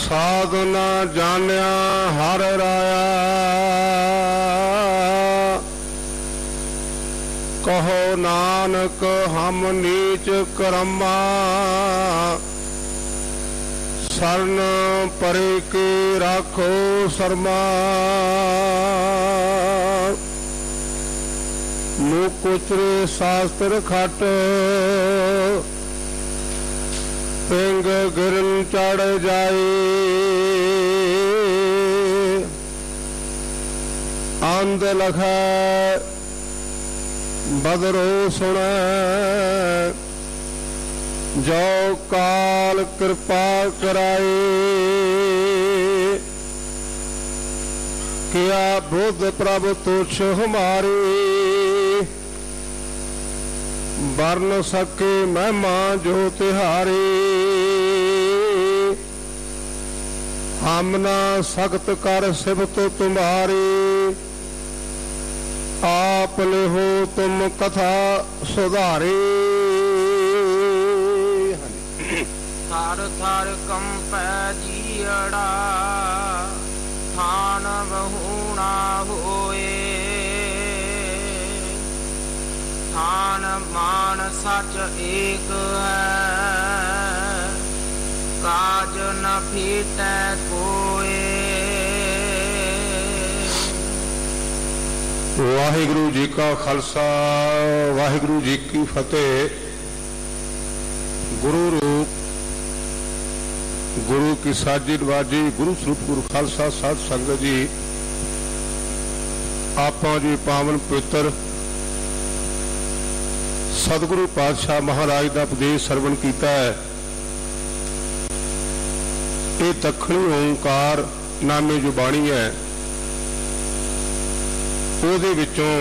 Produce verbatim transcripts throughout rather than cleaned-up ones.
साधु न जान्या हर राया, कहो नानक हम नीच कर्मा, शरण परे के राखो शर्मा। मुकुचरे शास्त्र खट, पिंग गिरन चढ़ जाए, आंद लखै बदरो सुनै, जो काल कृपा कराए। किया बुद्ध प्रभु तुच्छ हमारे, वर्ण सके महिमा जो तिहारे। हम ना सख्त कर सिफत तुम्हारी, आप ले हो तुम कथा सुधारे। थार थार कंपै जीअड़ा, थान बहुना होए। थान मान सच एक है, काज न फीटै कोए। वाहिगुरु जी का खालसा, वाहिगुरु जी की फतेह। गुरु रूप गुरु की साजी नवाजी, गुरु स्वरूप गुरु खालसा साध संगत जी, आपां जी पावन पवित्र सतगुरु पातशाह महाराज का उपदेश सरवण किया है। ये दखणी ओंकार नामे जो बाणी है, ਉਹਦੇ ਵਿੱਚੋਂ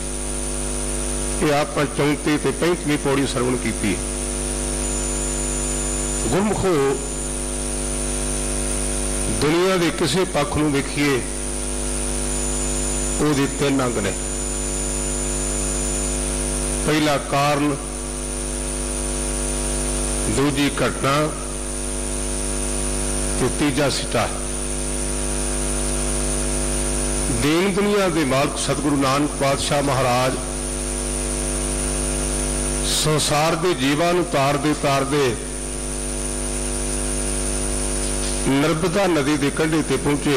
ਇਹ ਆਪਾਂ चौंती ते पैंतीवीं पौड़ी सरवण की। गुरमुखो दुनिया के किसी पक्ष नूं देखिए, ਉਹਦੇ तीन अंग ने। पहला कारण, दूजी घटना ते तीजा सिटा। दीन दुनिया के मालक सतगुरु नानक पातशाह महाराज संसार के जीवां नूं तारदे तारदे नर्मदा नदी के कंढे ते पहुंचे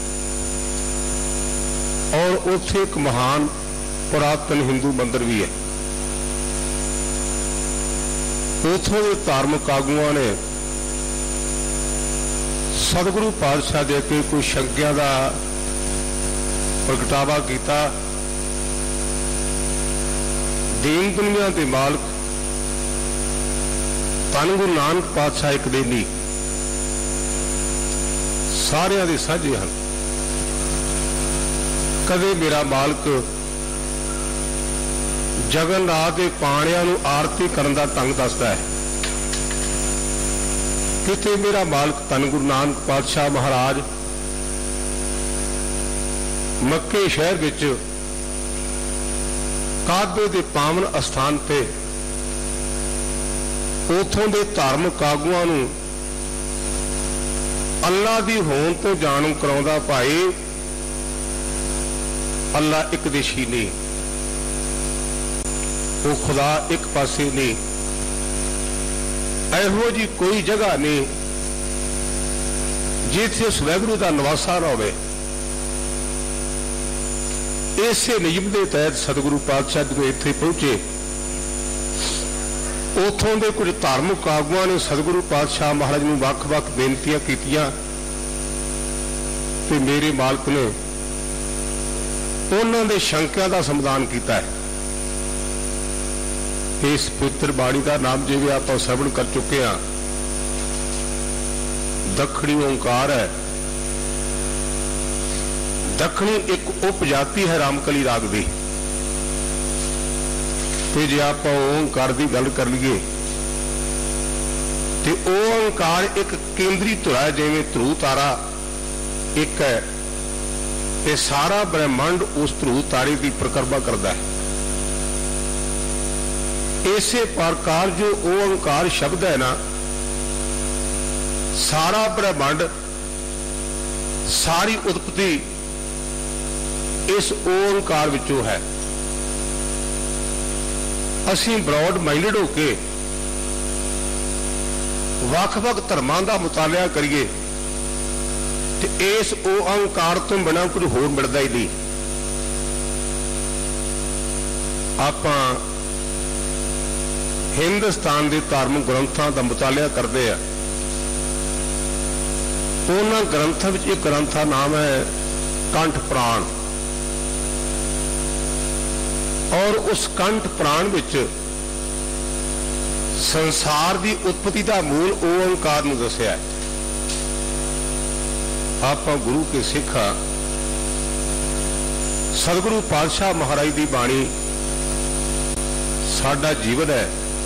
और उत्थे एक महान पुरातन हिंदू मंदिर भी है। उथों के धार्मिक आगुआं ने सतगुरु पातशाह दे अगे कोई शंकिया का प्रगटावा किया। दीन दुनिया के मालक धन गुरु नानक पातशाह एक देनी सारियां दे साझे हैं। कदे मेरा मालक जगन्नाथ के पाणियां नूं आरती करन दा ढंग दसदा है, किते मेरा मालक धन गुरु नानक पातशाह महाराज मक्के शहर विच काबे के पावन अस्थान पे उथों के धार्मिक आगुआं नूं अल्लाह दी होंद तो जाणू कराउंदा, भाई अल्लाह एक देशी नहीं, वो खुदा एक पासे नहीं, इहो जी कोई जगह नहीं जिथे उस वैगुरू का निवासा ना होवे। इसे नियम के तहत सतगुरु पातशाह जो इत्थे पहुंचे, उथों के कुछ धार्मिक आगुआं ने सतगुरु पातशाह महाराज नूं वख-वख बेनतियां कीतियां ते मेरे मालक ने उन्हां दे शंकियां दा समाधान किया है। इस पवित्र बाणी का नाम जिवें आपां श्रवण कर चुके हैं, दखणी ओंकार है। दखणी एक उपजाति है रामकली राग दी। ते जे आप ओंकार की गल कर लीए तो ओंकार एक केंद्री धुरा है, जिवें ध्रुव तारा एक है, ते सारा ब्रह्मांड उस ध्रुव तारे की परिक्रमा करता है। इसे प्रकार जो ओंकार शब्द है ना, सारा ब्रह्मांड सारी उत्पत्ति इस ओंकार विचों है। असीं ब्रॉड माइंडेड होके वख-वख धर्मां दा मुतालिया करिए ते इस ओंकार तो बिना कुछ होर मिलदा ही नहीं। आपां हिंदुस्तान के धार्मिक ग्रंथों का मुतालिया करते हैं। उन्होंने ग्रंथों में एक ग्रंथ का नाम है कंठ पुराण, और उस कंठ पुराण विच संसार की उत्पत्ति का मूल ओंकार नूं दस्सिया है। आपां गुरु के सिख हाँ, सतगुरु पातशाह महाराज की बाणी साडा जीवन है।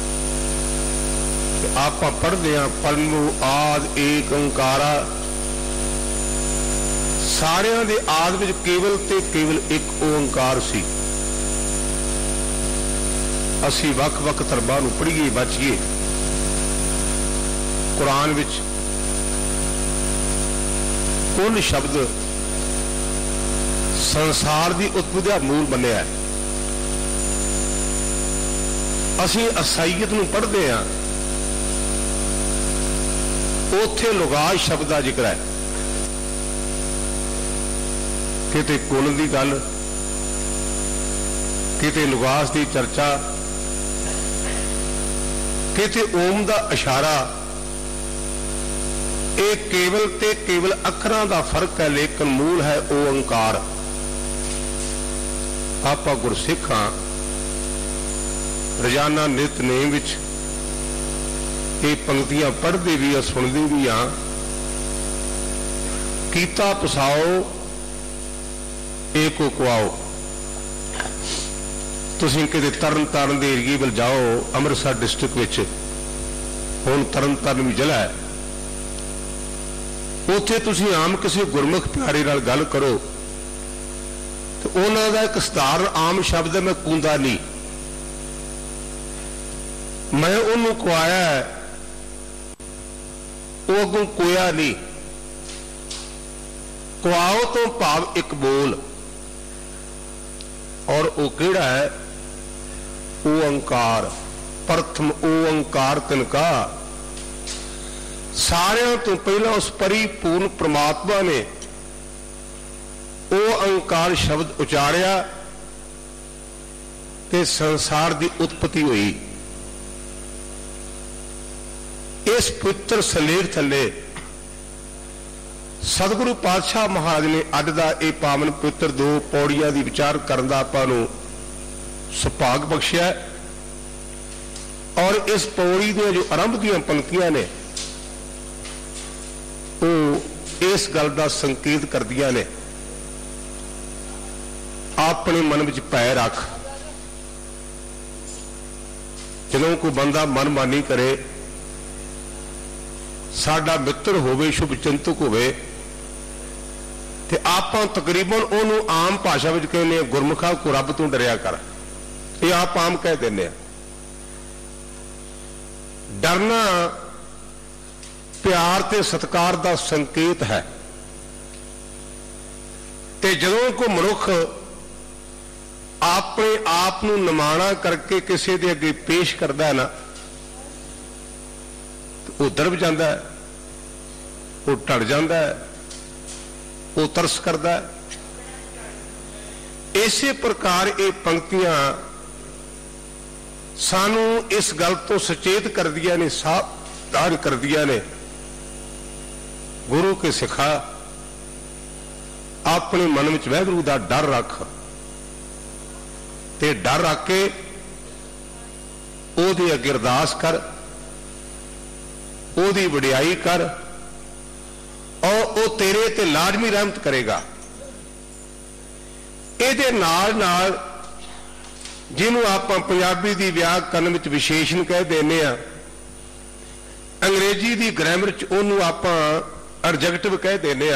आपां पढ़दे हां परमु आद एक ओंकारा, सारियां दे आद विच केवल ते केवल एक ओंकार सी। असीं वख-वख धर्मां नूं पढ़ीए बचिए। कुरान विच कुल शब्द संसार की उत्पत्ति का मूल बनिया है। असीं ईसाईयत नूं पढ़दे हां, उत्थे लुगाज शब्द का जिक्र है। किते कुल की गल, किते लुगास की चर्चा, किते ओम का इशारा। एक केवल ते केवल अखरां का फर्क है, लेकिन मूल है ओंकार। आपां गुरसिख हां, रोजाना नितनेम विच ये पंक्तियां पढ़ते भी आ, सुनते भी हाँ। कीता पसाओ एको कुआओ। तुसीं किते तरन तारण के एरिए वल जाओ, अमृतसर डिस्ट्रिक्ट विच हुण तरन तारण भी जिला है, उत्थे तुसीं आम किसी गुरमुख प्यारे नाल गल करो तो उन्हां दा एक सधारण आम शब्द है, मैं कूंदा नहीं। मैं उन्होंने कुआया है, वो अगों कोया नहीं। कुआओ तो भाव एक बोल, और वो केड़ा है? ओंकार। प्रथम ओंकार तिनका। सारियां तो पहला उस परिपूर्ण परमात्मा ने ओंकार शब्द उचारिया ते संसार की उत्पत्ति हुई। इस पवित्र सलेख थले सतगुरु पातशाह महाराज ने अज का यह पावन पवित्र दो पौड़ियां की विचार करने का आपां नूं सुभाग बख्शिया। और इस पौड़ी दी जो आरंभ दी पंक्तियां ने वो इस गल का संकेत करदियां ने, अपने मन में भय रख। जदों कोई बंदा मनमानी करे, साडा मित्र होवे, शुभ चिंतक होवे, ते आपां तकरीबन उहनूं आम भाषा में कहने गुरमुखा को रब तो डरिया कर, ये आप आम कह देने। डरना प्यार ते सत्कार का संकेत है। ते जदों को मनुख अपने आप नूं निमाणा करके किसी दे अगे पेश करता है ना, वो दरब जाता है, वो ढड़ जाता है, वो तरस करता है। इसी प्रकार ये पंक्तियां सानू इस गल तो सचेत कर दिया ने, सावधान कर दिया ने। गुरु के सिखा अपने मन में वाहिगुरू का डर रख, ते डर रख के ओहदे अगे अरदास कर, ओहदी वडियाई कर, और वो तेरे ते लाजमी रहमत करेगा। इहदे नाल नाल जिन्हों आप पंजाबी की व्याकरण में विशेषण कह देने, अंग्रेजी की ग्रामर च उन्होंने आप एडजेक्टिव कह देने,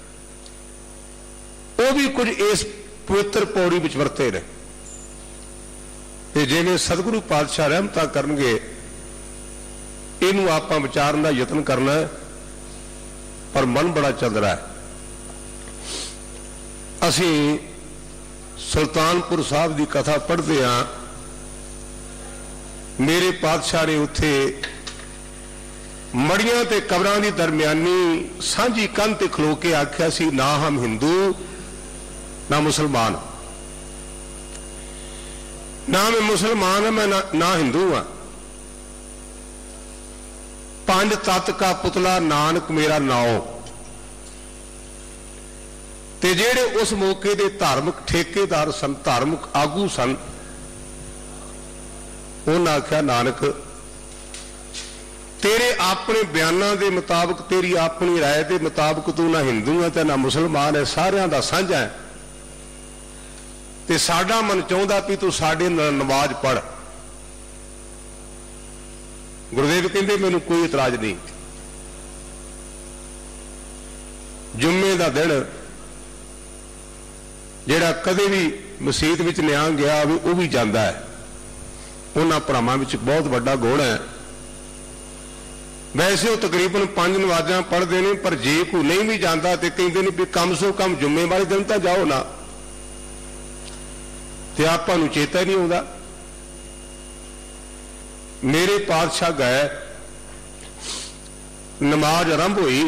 वो भी कुछ इस पवित्र पौड़ी में वरते ने। जिन्हें सतगुरु पातशाह रहमतां करनगे, इनू आप विचारन का यत्न करना है, पर मन बड़ा चल रहा है। असी सुल्तानपुर साहब की कथा पढ़ते हाँ, मेरे पातशाह ने उत्थे मड़ियां ते कबरां दी दरम्यानी सांझी कंध ते खलो के आख्या सी, ना हम हिंदू ना मुसलमान, ना मैं मुसलमान हाँ, मैं ना, ना हिंदू हाँ। पंज तत्त का पुतला नानक मेरा नाओ। ते जेड़े उस मौके दे धार्मिक ठेकेदार सन, धार्मिक आगू सन, उन्हें आख्या नानक तेरे अपने बयानों के मुताबिक, तेरी अपनी राय के मुताबिक तू ना हिंदू है तो ना मुसलमान है, सारियां दा साझा है। ते साडा मन चाहता भी तू साडे नाल नमाज पढ़। गुरुदेव कहते मैनू कोई इतराज नहीं। जुम्मे का दिन जेड़ा कदे भी मसीत विच लिया गया वो भी जाता है। उन्हां भरावां विच बहुत वड्डा गुण है। वैसे वो तकरीबन पांच नमाज़ां पढ़ते हैं, पर जे कोई नहीं भी जाता तो कहते हैं भी कम सो कम जुम्मे वाले दिन तो जाओ ना, तो आपां नूं चेता नहीं आता। मेरे पातशाह गए, नमाज आरंभ हुई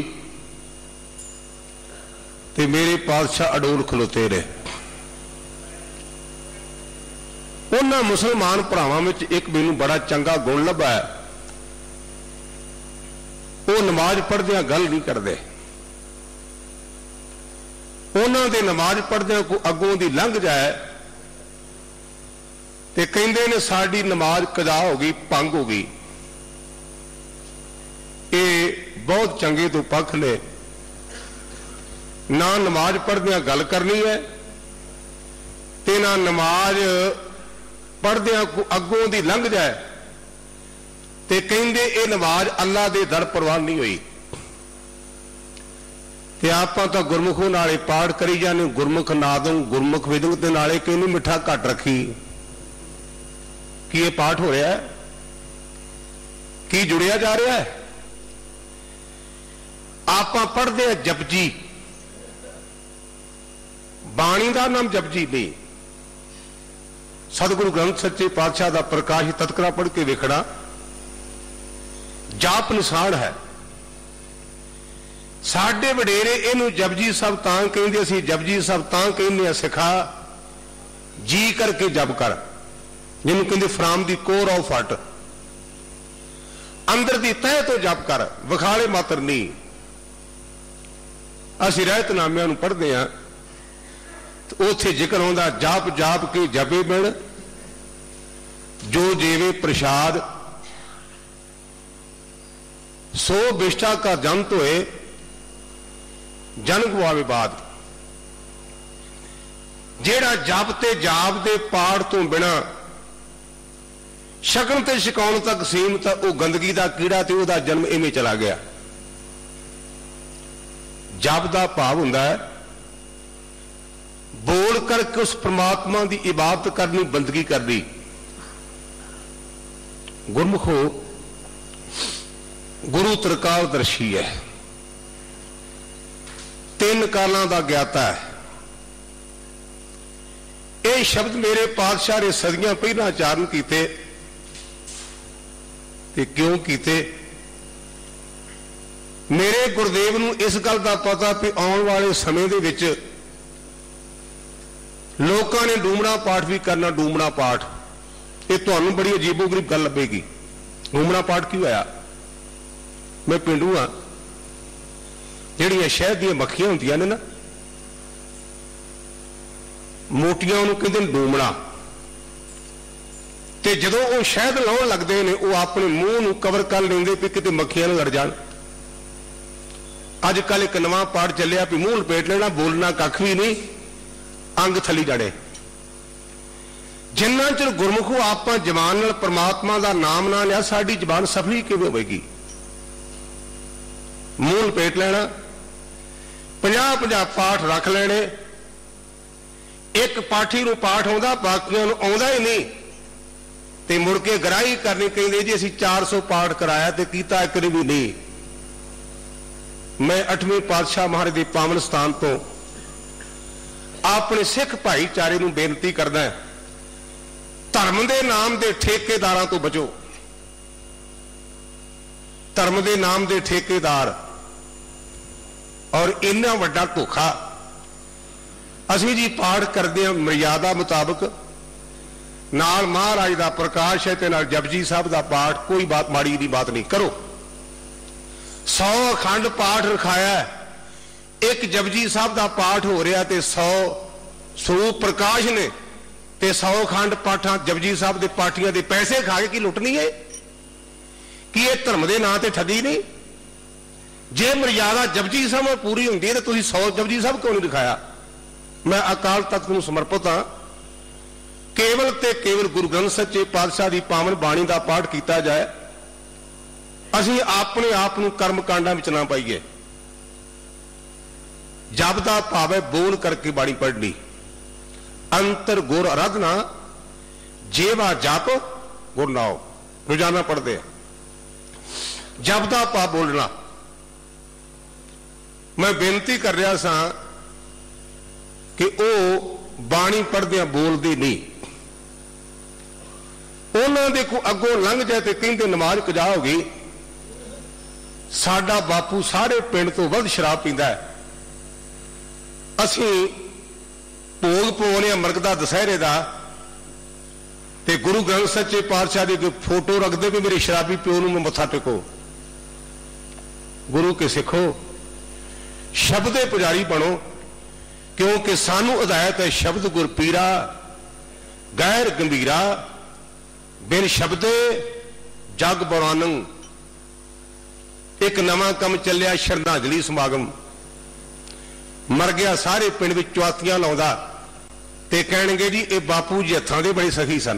तो मेरे पातशाह अडोल खलोते रहे। उन्हां मुसलमान भरावां विच एक मैनूं बड़ा चंगा गुण लभा है, वो नमाज पढ़दे गल नहीं करते। उन्हां दे नमाज पढ़दे को अगों दी लंघ जाए ते कहंदे ने साडी नमाज कदा हो गई, भंग हो गई। ये बहुत चंगे तो पक्ष ने, ना नमाज पढ़दे गल करनी है ते ना नमाज पढ़दे को अगों दी लंघ जाए ते कहंदे ये नमाज अल्लाह दे दर प्रवान नहीं हुई। ते आपां तां गुरमुखों नाले पाठ करी जाने, गुरमुख नादों गुरमुख विदंग ते नाले कहने मिठा घट रखी। कि ये पाठ हो रहा है, कि जुड़िया जा रहा है। आपां पढ़दे हैं जपजी, बाणी का नाम जपजी नहीं। सतगुरु ग्रंथ सच्चे पातशाह का प्रकाश तत्करा पढ़ के वेखना, जाप निशान है। साडे वडेरे इनू जपजी सब तां कहंदे, असीं जपजी सब तां कहंदे सिखा जी करके जप कर, जिन्होंने कहते from the core of heart, अंदर दी तह तो जप कर, विखाले मात्र नहीं। असीं रहतनामिਆਂ ਨੂੰ पढ़ते हैं तो उत्थे जिक्र होंदा जाप जाप के जपे बिन जो जेवे प्रसाद, सो बिष्टा का जंत होए जन गुआवे बाद। जेड़ा जप ते जाप दे पाठ तो बिना शकन ते छकाउण तक सीमत, वो गंदगी का कीड़ा ते उहदा जन्म इवें चला गया। जप का भाव हुंदा है बोल करके उस परमात्मा की इबादत करनी, बंदगी करनी। गुरमुखो गुरु त्रिकालदर्शी है, तीन कालों का ज्ञाता है। ये शब्द मेरे पातशाह ने सदियां पहला उच्चारण किए, ते क्यों कीते? मेरे गुरुदेव नूं इस गल का पता भी आने वाले समय दे विच लोकां ने डूमना पाठ भी करना। डूमना पाठ ये तुहानूं बड़ी अजीबो-गरीब गल लभेगी। डूमना पाठ क्यों होया? मैं पिंडू हाँ, जिहड़ियां शहद दी मक्खियां हुंदियां ने ना, मोटियां उहनूं कहंदे ने डूमना। ते जदों वो शहद लाउण लगदे ने, वो अपने मूँह नूं कवर कर लेंदे भी किते मक्खियां ना लड़ जाण। अजकल एक नवां पाठ चलिया भी मूँह लपेट लेना, बोलना कख भी नहीं, अंग थली जाने। जिन्ना चिर गुरमुखो आपां जबान नाल परमात्मा का नाम ना लिया, साडी जबान सफली किवें होवेगी? मूँह लपेट लेना, पचास पचास पाठ रख लेने, एक पाठी नूं पाठ आउंदा, बाकियां नूं आउंदा ही नहीं, ते मुड़ के गराही करनी, कहंदे जी असीं चार सौ पाठ कराया ते कीता एक भी नहीं। मैं अठवीं पातशाह महाराज के पावन स्थान तो अपने सिख भाईचारे नूं बेनती करदा है, धर्म के नाम के ठेकेदारां तो बचो। धर्म के नाम के ठेकेदार और इन्ना वड्डा धोखा। असीं जी पाठ करते हैं मर्यादा मुताबक, नाल महाराज का प्रकाश है ते नाल जपजी साहब का पाठ, कोई बात माड़ी दी बात नहीं करो। सौ अखंड पाठ रखाया, एक जपजी साहब का पाठ हो रहा ते सौ स्वरूप प्रकाश ने ते सौ अखंड पाठा जपजी साहब के पाठियां के पैसे खा के की लुटनी है कि ये धर्म के नां ते ठगी नहीं। जे मर्यादा जपजी साहब में पूरी होंदी है तो तुसीं सौ जपजी साहब क्यों नहीं दिखाया। मैं अकाल तख्त नूं समर्पित हाँ, केवल ते केवल गुरु ग्रंथ सच्चे पातशाह की पावन बाणी का पाठ किया जाए। असीं अपने आप नूं कर्म कांडां विच ना पाईए। जप दा भाव है बोल करके बाणी पढ़नी, अंतर गुर आराधना, जेवा जप गुर नाओ, रोजाना पढ़ते हैं। जप दा भाव बोलना। मैं बेनती कर रहा सा कि वह बाणी पढ़दे बोलते नहीं, उन्होंने को अगों लंघ जाए तो कहते नमाज कजा हो गई। साडा बापू सारे पिंड तो वध शराब पींदा है। असीं भोग पवाने अमरकदा दशहरे का ते गुरु ग्रंथ सच्चे पातशाह की फोटो रखते भी मेरे शराबी प्यो नूं मत्था टेको। गुरु के सिखो, शब्द दे पुजारी बनो, क्योंकि सानू हिदायत है शब्द गुर पीरा गैर गंभीरा, बिन शब्दे जग बरानंग। एक नवा कम चलिया श्रद्धांजलि समागम, मर गया सारे पिंड विच चौथियां लाउंदा ते कहणगे जी ये बापू जी हत्थां दे बड़े सखी सन।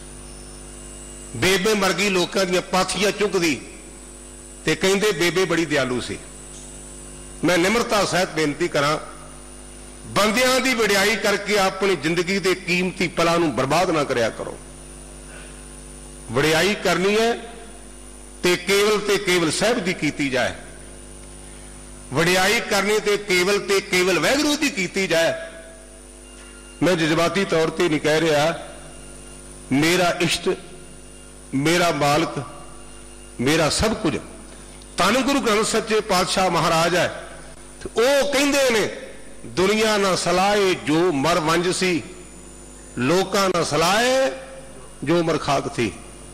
बेबे मर गई लोकां दीयां पाथियां चुकदी ते कहंदे बेबे बड़ी दयालु सी। मैं निमरता सहित बेनती करा, बंदियां दी वडियाई करके अपनी जिंदगी के कीमती पलां नूं बर्बाद ना करया करो। वडियाई करनी है ते केवल ते केवल साहिब दी कीती जाए। वडियाई करनी ते केवल ते केवल वैगुरू दी कीती जाए। मैं जज्बाती तौर पर नहीं कह रहा, मेरा इष्ट, मेरा मालक, मेरा सब कुछ धन गुरु ग्रंथ सच्चे पातशाह महाराज है। तो वह कहते ने दुनिया ना सलाहे जो मर वंज सी, लोका ना सलाहे जो मर खाक थी।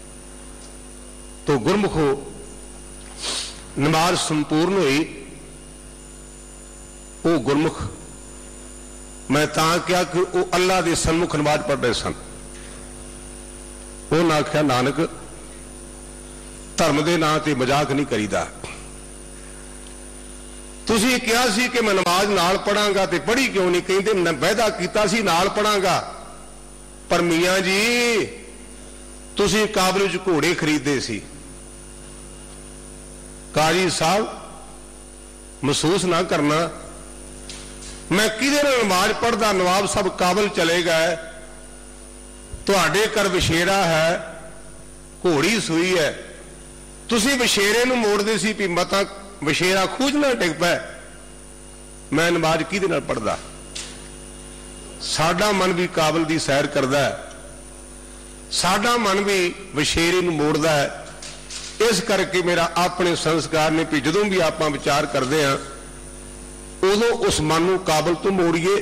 तो गुरमुखो नमाज संपूर्ण हुई। वो गुरमुख मैं तां क्या कि वो अल्लाह के सन्मुख नमाज पढ़ रहे सन। उन्हें आख्या नानक धर्म के नां ते मजाक नहीं करीदा। तुसीं कहा सी कि मैं नमाज नाल पढ़ांगा ते पढ़ी क्यों नहीं? कहते मैं वायदा कीता सी नाल पढ़ांगा, पर मियां जी तुसीं काबल च घोड़े खरीदे सी। काजी साहब महसूस ना करना, मैं किधे नाल नमाज पढ़दा, नवाब साहब काबल चले गए, तुहाडे घर विशेरा है, घोड़ी सूई है, तुसीं विशेरे नूं मोड़दे सी भी मता विशेरा खूज ना डिग पै। मैं नमाज किहदे नाल पढ़दा? साडा मन भी काबल दी सैर करदा है, साडा मन भी विशेरे नूं मोड़दा है। इस करके मेरा अपने संस्कार ने भी जदों भी आपां विचार करते हैं उदों उस मन नूं काबल तो मोड़िए,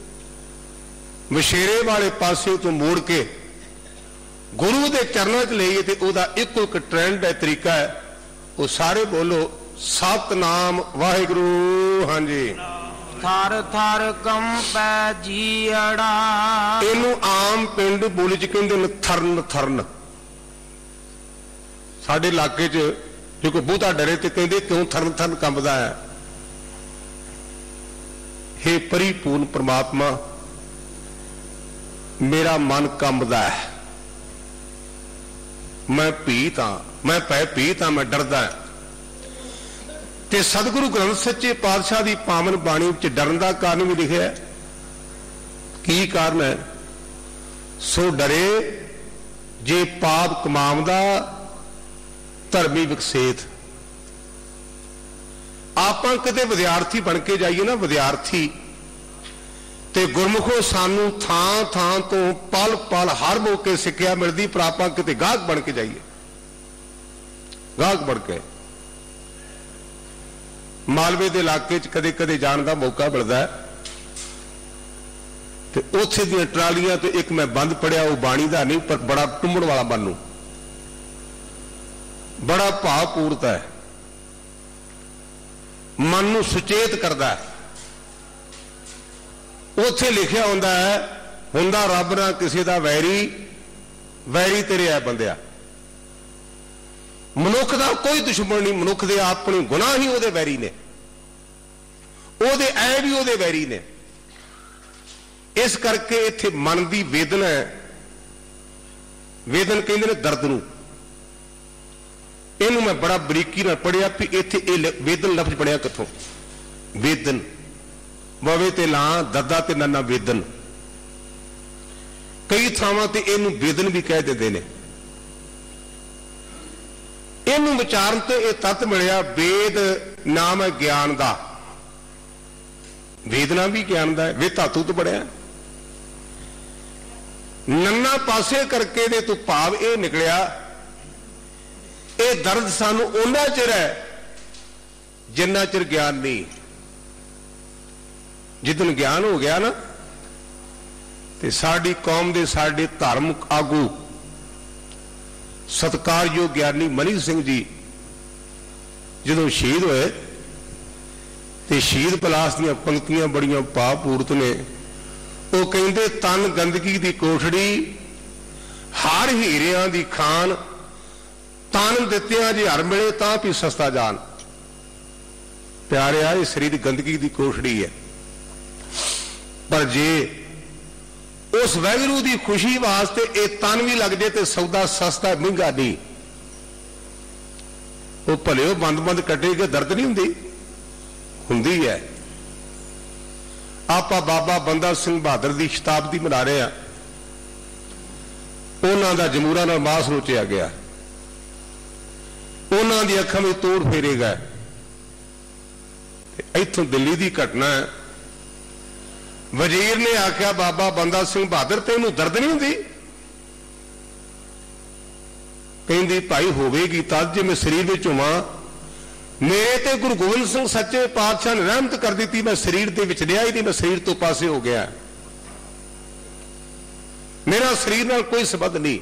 विशेरे वाले पासे तो मोड़ के गुरु के चरणों च लईए। तो वह एक एक ट्रेंड है, तरीका है, वो सारे बोलो सतनाम वाहिगुरू। हाँ जी। थर थर कंपै जीअड़ा, इनू आम पिंड बोली च कहंदे ने थरन थरन। साडे इलाके च जो कोई बूता डरे तो कहंदे क्यों थरन थरन कंबदा है। हे परिपूर्ण परमात्मा, मेरा मन कंबदा है, मैं भीत हाँ, मैं पै भीत हाँ, मैं डरदा है। ते सतगुरु ग्रंथ सच्चे पातशाह की पावन बाणी च डरन का कारण भी लिखा है। की कारण है? सो डरे जे पाप कमावदा धर्मी विकसेत। आप किते विद्यार्थी बन के जाइए ना, विद्यार्थी ਤੇ ਗੁਰਮੁਖੋ ਸਾਨੂੰ ਥਾਂ ਥਾਂ ਤੋਂ ਪਲ ਪਲ ਹਰ ਮੌਕੇ ਸਿੱਖਿਆ ਮਿਲਦੀ, ਪਰ ਆਪਾਂ ਕਿਤੇ ਗਾਹਕ ਬਣ ਕੇ ਜਾਈਏ, ਗਾਹਕ ਬਣ ਕੇ। ਮਾਲਵੇ ਦੇ ਇਲਾਕੇ 'ਚ ਕਦੇ ਕਦੇ ਜਾਣ ਦਾ ਮੌਕਾ ਮਿਲਦਾ ਤੇ ਉੱਥੇ ਦੀਆਂ ਟਰਾਲੀਆਂ ਤੇ ਇੱਕ ਮੈਂ ਬੰਦ ਪੜਿਆ, ਉਹ ਬਾਣੀ ਦਾ ਨਹੀਂ ਪਰ ਬੜਾ ਟੁੰਮਣ ਵਾਲਾ ਮਨ ਨੂੰ, ਬੜਾ ਭਾਵਪੂਰਤ ਹੈ, ਮਨ ਨੂੰ ਸੁਚੇਤ ਕਰਦਾ ਹੈ। ਉੱਥੇ ਲਿਖਿਆ ਹੁੰਦਾ ਹੈ, ਹੁੰਦਾ ਰੱਬ ਨਾ ਕਿਸੇ ਦਾ ਵੈਰੀ, ਵੈਰੀ ਤੇਰੇ ਆ ਬੰਦਿਆ। ਮਨੁੱਖ ਦਾ ਕੋਈ ਦੁਸ਼ਮਣ ਨਹੀਂ, ਮਨੁੱਖ ਦੇ ਆਪਣੇ ਗੁਨਾਹ ਹੀ ਉਹਦੇ ਵੈਰੀ ਨੇ, ਉਹਦੇ ਐਬ ਵੀ ਉਹਦੇ ਵੈਰੀ ਨੇ। ਇਸ ਕਰਕੇ ਇੱਥੇ ਮਨ ਦੀ ਵੇਦਨਾ ਹੈ, ਵੇਦਨ ਕਹਿੰਦੇ ਨੇ ਦਰਦ ਨੂੰ। ਇਹਨੂੰ ਮੈਂ ਬੜਾ ਬਰੀਕੀ ਨਾਲ ਪੜਿਆ ਵੀ ਇੱਥੇ ਇਹ ਵੇਦਨ ਲਫ਼ਜ਼ ਬਣਿਆ ਕਿੱਥੋਂ। ਵੇਦਨ ਬਵੇ ਤੇ ਲਾਂ ਦੱਦਾ ਤੇ ਨੰਨਾ ਵੇਦਨ, ਕਈ ਥਾਵਾਂ ਤੇ ਇਹਨੂੰ ਵੇਦਨ ਵੀ ਕਹਿ ਦਿੰਦੇ ਨੇ। ਇਹਨੂੰ ਵਿਚਾਰਨ ਤੇ ਇਹ ਤੱਤ ਮਿਲਿਆ, ਵੇਦ ਨਾਮ ਹੈ ਗਿਆਨ ਦਾ, ਵੇਦਨਾ ਵੀ ਗਿਆਨ ਦਾ ਹੈ, ਵੇ ਧਾਤੂ ਤੋਂ ਬਣਿਆ। ਨੰਨਾ ਪਾਸੇ ਕਰਕੇ ਦੇ ਤੋਂ ਭਾਵ ਇਹ ਨਿਕਲਿਆ, ਇਹ ਦਰਦ ਸਾਨੂੰ ਉਹਨਾਂ ਚਿਰ ਹੈ ਜਿੰਨਾ ਚਿਰ ਗਿਆਨ ਨਹੀਂ। ਜਿੱਦਨ ਗਿਆਨ ਹੋ ਗਿਆ ਨਾ ਤੇ ਸਾਡੀ ਕੌਮ ਦੇ ਸਾਡੇ ਧਾਰਮਿਕ ਆਗੂ ਸਤਿਕਾਰਯੋਗ ਗਿਆਨੀ ਮਨੀ ਸਿੰਘ ਜੀ ਜਦੋਂ ਸ਼ਹੀਦ ਹੋਏ ਤੇ ਸ਼ਹੀਦ ਪਲਾਸ ਦੀਆਂ ਪੰਕਤੀਆਂ ਬੜੀਆਂ ਭਾਵਪੂਰਤ ਨੇ। ਉਹ ਕਹਿੰਦੇ, ਤਨ ਗੰਦਗੀ ਦੀ ਕੋਠੜੀ, ਹਰ ਹੀਰਿਆਂ ਦੀ ਖਾਨ, ਤਨ ਦਿੱਤਿਆਂ ਜੇ ਹਰ ਮਿਲੇ ਤਾਂ ਵੀ ਸਸਤਾ ਜਾਨ। ਪਿਆਰਿਆ, ਇਹ ਸਰੀਰ ਗੰਦਗੀ ਦੀ ਕੋਠੜੀ ਹੈ, ਪਰ ਜੇ ਉਸ ਵਾਹਿਗੁਰੂ ਦੀ ਖੁਸ਼ੀ ਵਾਸਤੇ ਇਹ ਤਨ ਵੀ ਲੱਗ ਜੇ ਤੇ ਸੌਦਾ ਸਸਤਾ ਮਹਿੰਗਾ ਨਹੀਂ। ਉਹ ਭਲੇ ਉਹ ਬੰਦ ਬੰਦ ਕੱਟੇ ਕਿ ਦਰਦ ਨਹੀਂ ਹੁੰਦੀ, ਹੁੰਦੀ ਹੈ। ਆਪਾਂ ਬਾਬਾ ਬੰਦਾ ਸਿੰਘ ਬਹਾਦਰ ਦੀ ਸ਼ਤਾਬਦੀ ਮਨਾ ਰਹੇ ਆ, ਉਹਨਾਂ ਦਾ ਜਮੂਰਾ ਨਾਲ ਮਾਸ ਰੋਚਿਆ ਗਿਆ, ਉਹਨਾਂ ਦੀ ਅੱਖਾਂ ਵਿੱਚ ਤੋੜ ਫੇਰੇ ਗਏ। ਇੱਥੋਂ ਦਿੱਲੀ ਦੀ ਘਟਨਾ ਹੈ, ਵਜ਼ੀਰ ਨੇ ਆਖਿਆ ਬਾਬਾ ਬੰਦਾ ਸਿੰਘ ਬਹਾਦਰ ਤੈਨੂੰ ਦਰਦ ਨਹੀਂ ਹੁੰਦੀ? ਕਹਿੰਦੀ ਭਾਈ ਹੋਵੇਗੀ ਤਦ ਜੇ ਮੈਂ ਸਰੀਰ ਵਿੱਚ ਹੋਵਾਂ। ਮੇਰੇ ਤੇ ਗੁਰੂ ਗੋਬਿੰਦ ਸਿੰਘ ਸੱਚੇ ਪਾਤਸ਼ਾਹ ਨੇ ਰਹਿਮਤ ਕਰ ਦਿੱਤੀ, ਮੈਂ ਸਰੀਰ ਦੇ ਵਿੱਚ ਰਿਹਾ ਹੀ ਨਹੀਂ, ਮੈਂ ਸਰੀਰ ਤੋਂ ਪਾਸੇ ਹੋ ਗਿਆ, ਮੇਰਾ ਸਰੀਰ ਨਾਲ ਕੋਈ ਸੰਬੰਧ ਨਹੀਂ।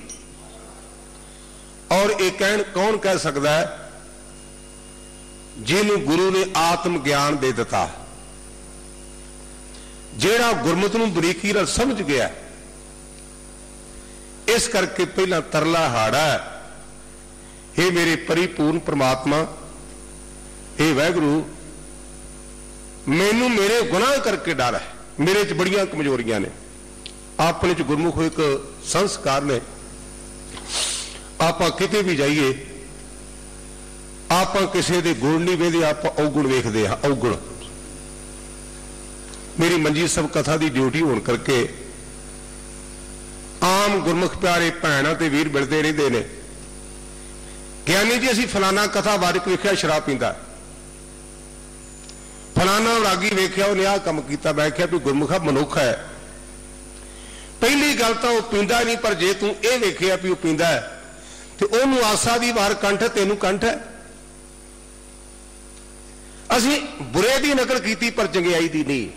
ਔਰ ਇਹ ਕਹਿਣ ਕੌਣ ਕਹਿ ਸਕਦਾ ਹੈ? ਜਿਹਨੂੰ ਗੁਰੂ ਨੇ ਆਤਮ ਗਿਆਨ ਦੇ ਦਿੱਤਾ, ਜਿਹੜਾ ਗੁਰਮਤਿ ਨੂੰ ਬਰੀਕੀ ਨਾਲ ਸਮਝ ਗਿਆ। ਇਸ ਕਰਕੇ ਪਹਿਲਾਂ ਤਰਲਾ ਹਾੜਾ, हे ਮੇਰੇ ਪਰਿਪੂਰਨ ਪ੍ਰਮਾਤਮਾ, ਇਹ ਵਾਹਿਗੁਰੂ ਮੈਨੂੰ ਮੇਰੇ ਗੁਨਾਹ ਕਰਕੇ ਡਰ ਹੈ, ਮੇਰੇ 'ਚ ਬੜੀਆਂ ਕਮਜ਼ੋਰੀਆਂ ਨੇ। ਆਪਣੇ 'ਚ ਗੁਰਮੁਖ ਇੱਕ ਸੰਸਕਾਰ ਨੇ, ਆਪਾਂ ਕਿਤੇ ਵੀ ਜਾਈਏ ਆਪਾਂ ਕਿਸੇ ਦੇ ਗੁਣ ਨਹੀਂ ਵੇਖਦੇ, ਆਪਾਂ ਔਗੁਣ ਵੇਖਦੇ ਹਾਂ। ਔਗੁਣ ਮੇਰੀ ਮੰਜੀ ਸਭ ਕਥਾ ਦੀ ਡਿਊਟੀ ਹੋਣ ਕਰਕੇ ਆਮ ਗੁਰਮੁਖ ਪਿਆਰੇ ਭੈਣਾਂ ਤੇ ਵੀਰ ਮਿਲਦੇ ਰਹਿੰਦੇ ਨੇ, ਗਿਆਨੀ ਜੀ ਅਸੀਂ ਫਲਾਨਾ ਕਥਾ ਵਾਰਿਕ ਵੇਖਿਆ ਸ਼ਰਾਬ ਪੀਂਦਾ, ਫਲਾਨਾ ਰਾਗੀ ਵੇਖਿਆ ਉਹਨੇ ਆਹ ਕੰਮ ਕੀਤਾ। ਮੈਂ ਕਿਹਾ ਵੀ ਗੁਰਮੁਖਾ ਮਨੁੱਖ ਹੈ, ਪਹਿਲੀ ਗੱਲ ਤਾਂ ਉਹ ਪੀਂਦਾ ਨਹੀਂ, ਪਰ ਜੇ ਤੂੰ ਇਹ ਵੇਖਿਆ ਵੀ ਉਹ ਪੀਂਦਾ ਹੈ ਤੇ ਉਹਨੂੰ ਆਸਾ ਦੀ ਵਾਰ ਕੰਠ, ਤੈਨੂੰ ਕੰਠ ਹੈ। ਅਸੀਂ ਬੁਰੇ ਦੀ ਨਕਲ ਕੀਤੀ ਪਰ ਚੰਗਿਆਈ ਦੀ ਨਹੀਂ।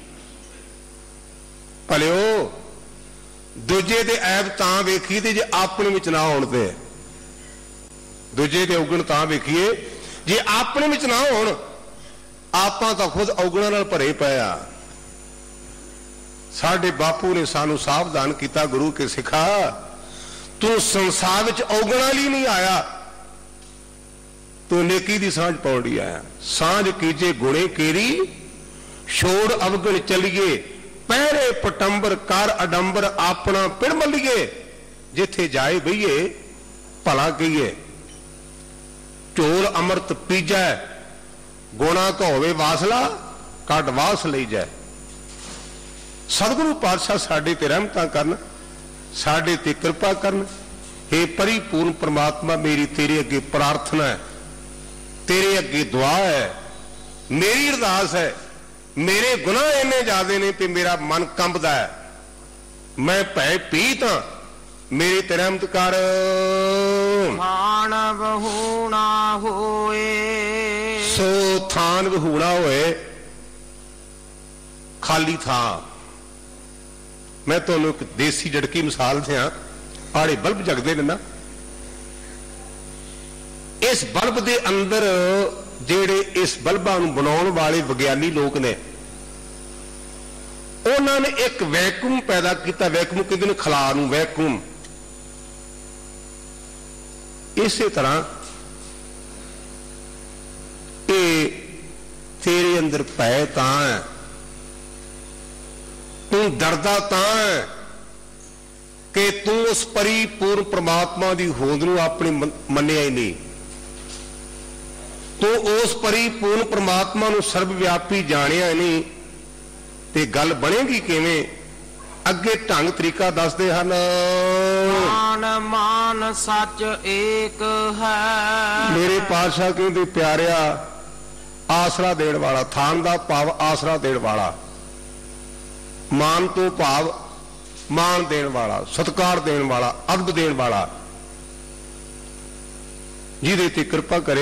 ਭਲਿਓ ਦੂਜੇ ਦੇ ਐਬ ਤਾਂ ਵੇਖੀ ਤੇ ਜੇ ਆਪਣੇ ਵਿੱਚ ਨਾ ਹੋਣ ਤੇ, ਦੂਜੇ ਦੇ ਔਗਣ ਤਾਂ ਵੇਖੀਏ ਜੇ ਆਪਣੇ ਵਿੱਚ ਨਾ ਹੋਣ। ਆਪਾਂ ਤਾਂ ਖੁਦ ਔਗਣਾਂ ਨਾਲ ਭਰੇ ਪਏ ਆ। ਸਾਡੇ ਬਾਪੂ ਨੇ ਸਾਨੂੰ ਸਾਵਧਾਨ ਕੀਤਾ, ਗੁਰੂ ਕੇ ਸਿੱਖਾ ਤੂੰ ਸੰਸਾਰ ਵਿੱਚ ਔਗਣਾਂ ਲਈ ਨਹੀਂ ਆਇਆ, ਤੂੰ ਨੇਕੀ ਦੀ ਸਾਂਝ ਪਾਉਣ ਲਈ ਆਇਆ। ਸਾਂਝ ਕੀਜੇ ਗੁਣੇ ਕੇਰੀ, ਛੋੜ ਅਵਗਣ ਚਲੀਏ, ਪਹਿਰੇ ਪਟੰਬਰ ਕਰ ਅਡੰਬਰ, ਆਪਣਾ ਪਿੜ ਮੱਲੀਏ, ਜਿੱਥੇ ਜਾਏ ਬਈਏ ਭਲਾ ਕਹੀਏ। ਢੋਲ ਅੰਮ੍ਰਿਤ ਪੀਜੈ, ਗੁਣਾ ਕਹੋਵੇ ਵਾਸਲਾ, ਕੱਢ ਵਾਸ ਲਈ ਜਾਏ। ਸਤਿਗੁਰੂ ਪਾਤਸ਼ਾਹ ਸਾਡੇ ਤੇ ਰਹਿਮਤਾਂ ਕਰਨ, ਸਾਡੇ ਤੇ ਕਿਰਪਾ ਕਰਨ। हे ਪਰਿਪੂਰਨ ਪ੍ਰਮਾਤਮਾ, ਮੇਰੀ ਤੇਰੇ ਅੱਗੇ ਪ੍ਰਾਰਥਨਾ ਹੈ, ਤੇਰੇ ਅੱਗੇ ਦੁਆ ਹੈ, ਮੇਰੀ ਅਰਦਾਸ ਹੈ, मेरे गुनाह इन्ने ज्यादा ने ते मेरा मन कंबदा है, मैं भय पीत हां, मेरी ते रहमत कर। थान बहूना होए, सो थान बहूना होए, खाली था। मैं तुहानूं एक देसी जड़की मिसाल दियां, आड़े बल्ब जगदे ने ना, इस बल्ब दे अंदर जेड़े इस बल्बां नूं बनाउण वाले विग्यानी लोग ने, उन्होंने एक वैक्यूम पैदा किया। वैक्यूम कहते हैं खला नूं, वैक्यूम। इसे तरह ये तेरे अंदर भय तां है, तू डरदा तां है कि तू उस परिपूर्ण परमात्मा की होंद नूं अपनी मन्निया ही नहीं। तू उस परिपूर्ण परमात्मा नूं सर्वव्यापी जानिया नहीं, ते गल बनेगी किवें? अगे ढंग तरीका दसदे हन। मान मान सच एक है, मेरे पातशाह कहंदे प्यारिया, आसरा देण वाला, थान दा भाव आसरा देण वाला, मान तो भाव मान देण वाला, सत्कार देण वाला, अदब देण वाला, जिहदे ते कृपा करे,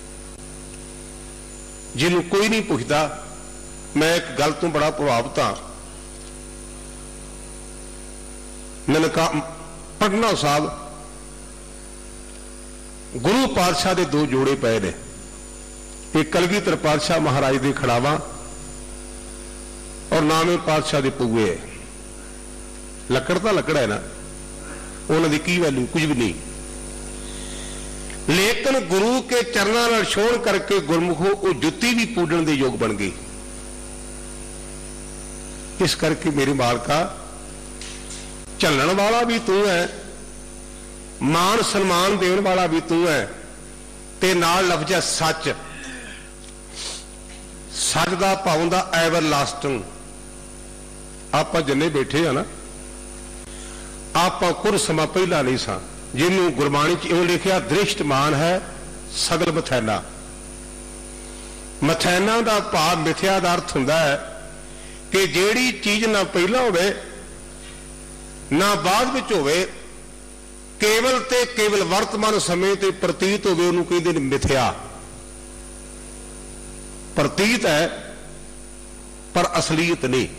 जिन्हों कोई नहीं पुछदा। मैं एक गल तो बड़ा प्रभावित हाँ। ननका पटना साहब गुरु पातशाह के दो जोड़े पे ने, एक कलगीधर पातशाह महाराज के खड़ावा और नामे पातशाह के पुए। लकड़ तो लकड़ है ना, उन्होंने की वैल्यू कुछ भी नहीं, लेकिन गुरु के चरणों नाल छोड़ करके गुरमुखों वो जुत्ती भी पूजन के योग बन गई। इस करके मेरे मालका, झलण वाला भी तू है, मान सन्मान देने वाला भी तू है, ते नाल लफ्ज है सच। सच दा पाउंदा एवर लास्टिंग। आप जिन्ने बैठे हैं ना, आप कुछ समा पहला नहीं सा, जिन्होंने गुरबाणी च इउं लिखिया, दृष्टमान है सगल मथैना। मथैना का भाव मिथ्या दा अर्थ हुंदा है कि जेड़ी चीज ना पहला होवे ना बाद विच होवे, केवल ते केवल वर्तमान समय ते प्रतीत होवे, उन्होंने कहते हैं मिथ्या। प्रतीत है पर असलीयत नहीं।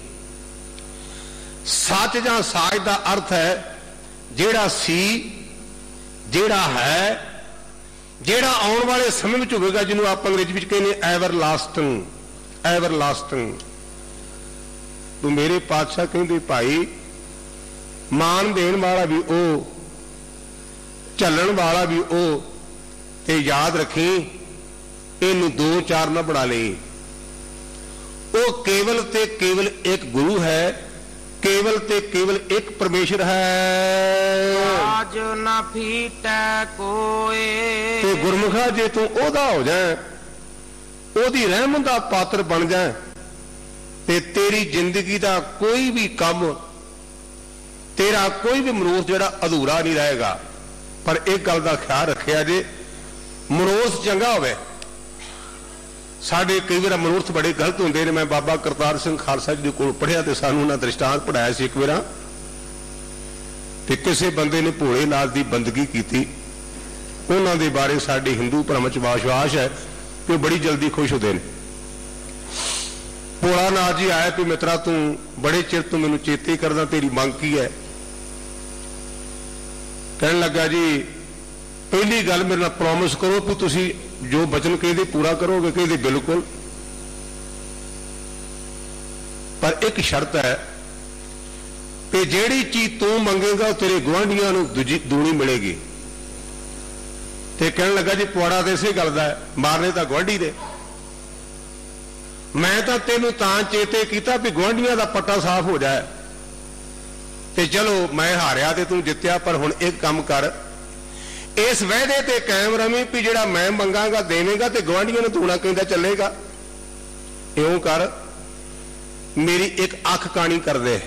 सच जां साच का अर्थ है जेड़ा सी, जेड़ा है, जेड़ा आने वाले समय में होगा, जिन्होंने आप अंग्रेजी में कहने एवर लास्टिंग, एवर लास्टिंग। तो मेरे पातशाह कहते भाई, मान देने वाला भी ओ, झलण वाला भी ओ, ते याद रखी इनू दो चार ना बना ले। वो केवल ते केवल एक गुरु है, केवल ते केवल एक परमेश्वर है। आज न फीटै कोई, ते गुरमुखा जे तू ओदा हो जाए, ओदी रहमत दा पात्र बन जाए, ते तेरी जिंदगी दा कोई भी काम, तेरा कोई भी मनोरथ जिहड़ा अधूरा नहीं रहेगा। पर एक गल का ख्याल रखिया जे, मनोरथ चंगा होवे। साडे कई बार मनोरथ बड़े गलत होंदे ने। मैं बाबा करतार सिंह खालसा जी कोल पढ़िया, तो सानू उन्हां दृष्टांत पढ़ाया सी। एक बार ते किसी बंदे ने भोले नाथ की बंदगी की, उन्हां दे बारे साडे हिंदू धर्म च विश्वास है कि बड़ी जल्दी खुश होते हैं। भोला नाथ जी आया कि मित्रा, तू बड़े चिर तू मैनू चेते करदा, तेरी मंग की है? कहने लगा जी, पहली गल मेरे नाल प्रॉमिस करो कि तुसी जो वचन कहते पूरा करोगे। कहते बिल्कुल, पर एक शर्त है कि जेड़ी चीज तू मंगेगा तेरे गुआढ़ियां नूं दूजी दूनी मिलेगी। ते कहने लगा जी, पवाड़ा तो इसे गल दा है, मारने तो गुआढ़ी दे। मैं तो तेनू तां चेते किया भी गुआढ़ियां दा पट्टा साफ हो जाए, ते चलो मैं हारिया ते तू जित्या। पर हुण एक काम कर, इस वायदे ते कायम रवी भी जिहड़ा मैं मंगांगा देवेगा ते गुआढ़ियां नूं दूना कहंदा चलेगा। इउं कर, मेरी एक अख काणी कर दे,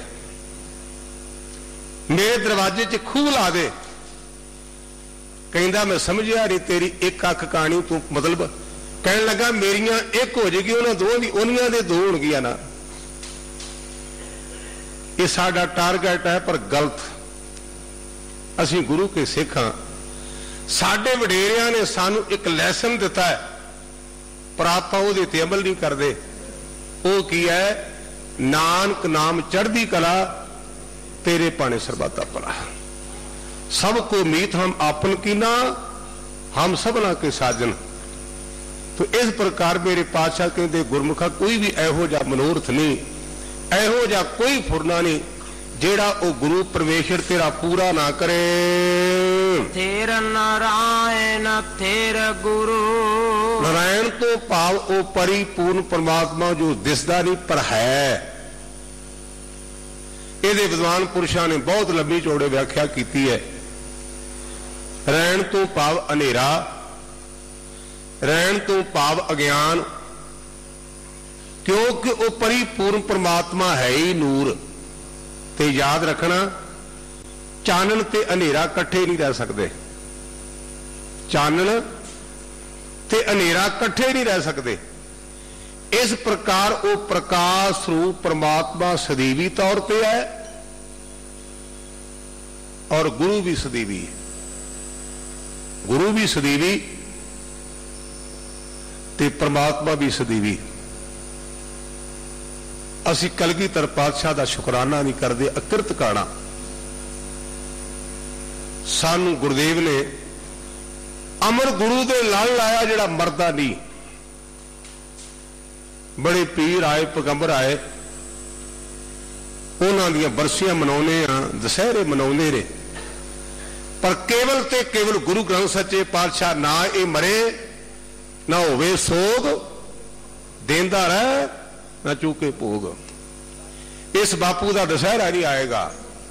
मेरे दरवाजे च खूह ला दे। कहंदा मैं समझिया नहीं, तेरी एक अख काणी तू मतलब कहने लगा मेरियां एक हो जाएगी, उन्होंने दो दी उन्नियां दे दो होणगियां ना। ये साडा टारगेट है पर गलत। असीं गुरु के सिख हां, साडे वडेरियां ने सानू एक लैसन दिता है पर आपां उहदे ते अमल नहीं करते। वो की है, नानक नाम चढ़दी कला तेरे पाने सरबता भला। सबको मीत हम आपन की ना, हम सबना के साजन। तो इस प्रकार मेरे पातशाह कहते गुरमुखा कोई भी एहो जा मनोरथ नहीं, एहो जा कोई फुरना नहीं जेड़ा ओ गुरु परमेश्वर तेरा पूरा ना करे। थेर नारायण थेर गुरु। नारायण तो भाव ओ परिपूर्ण परमात्मा जो दिसदा नहीं पर है। ਇਹਦੇ विद्वान पुरुषों ने बहुत लंबी चौड़े व्याख्या की है। रैन तो भाव हनेरा, रैन तो भाव अज्ञान, क्योंकि वह परिपूर्ण परमात्मा है ही नूर। ते याद रखना चानन ते हनेरा कट्ठे नहीं रह सकते। चानन ते हनेरा कट्ठे नहीं रह सकते। इस प्रकार वो प्रकाश रूप परमात्मा सदीवी तौर पे है और गुरु भी सदीवी है। गुरु भी सदीवी ते परमात्मा भी सदीवी। असी कलगीधर पातशाह का शुकराना नहीं करते, अकिरत काना। सानू गुरुदेव ने अमर गुरु दे लड़ लाया जिहड़ा मरदा नहीं। बड़े पीर आए, पैगंबर आए, उन्हां दियां बरसियां मनाउने आ, दशहरे मनाउने ने, पर केवल ते केवल गुरु ग्रंथ सच्चे पातशाह ना ये मरे ना होवे सोग, देंदा रह ना चूके भोग। इस बापू का दशहरा नहीं आएगा,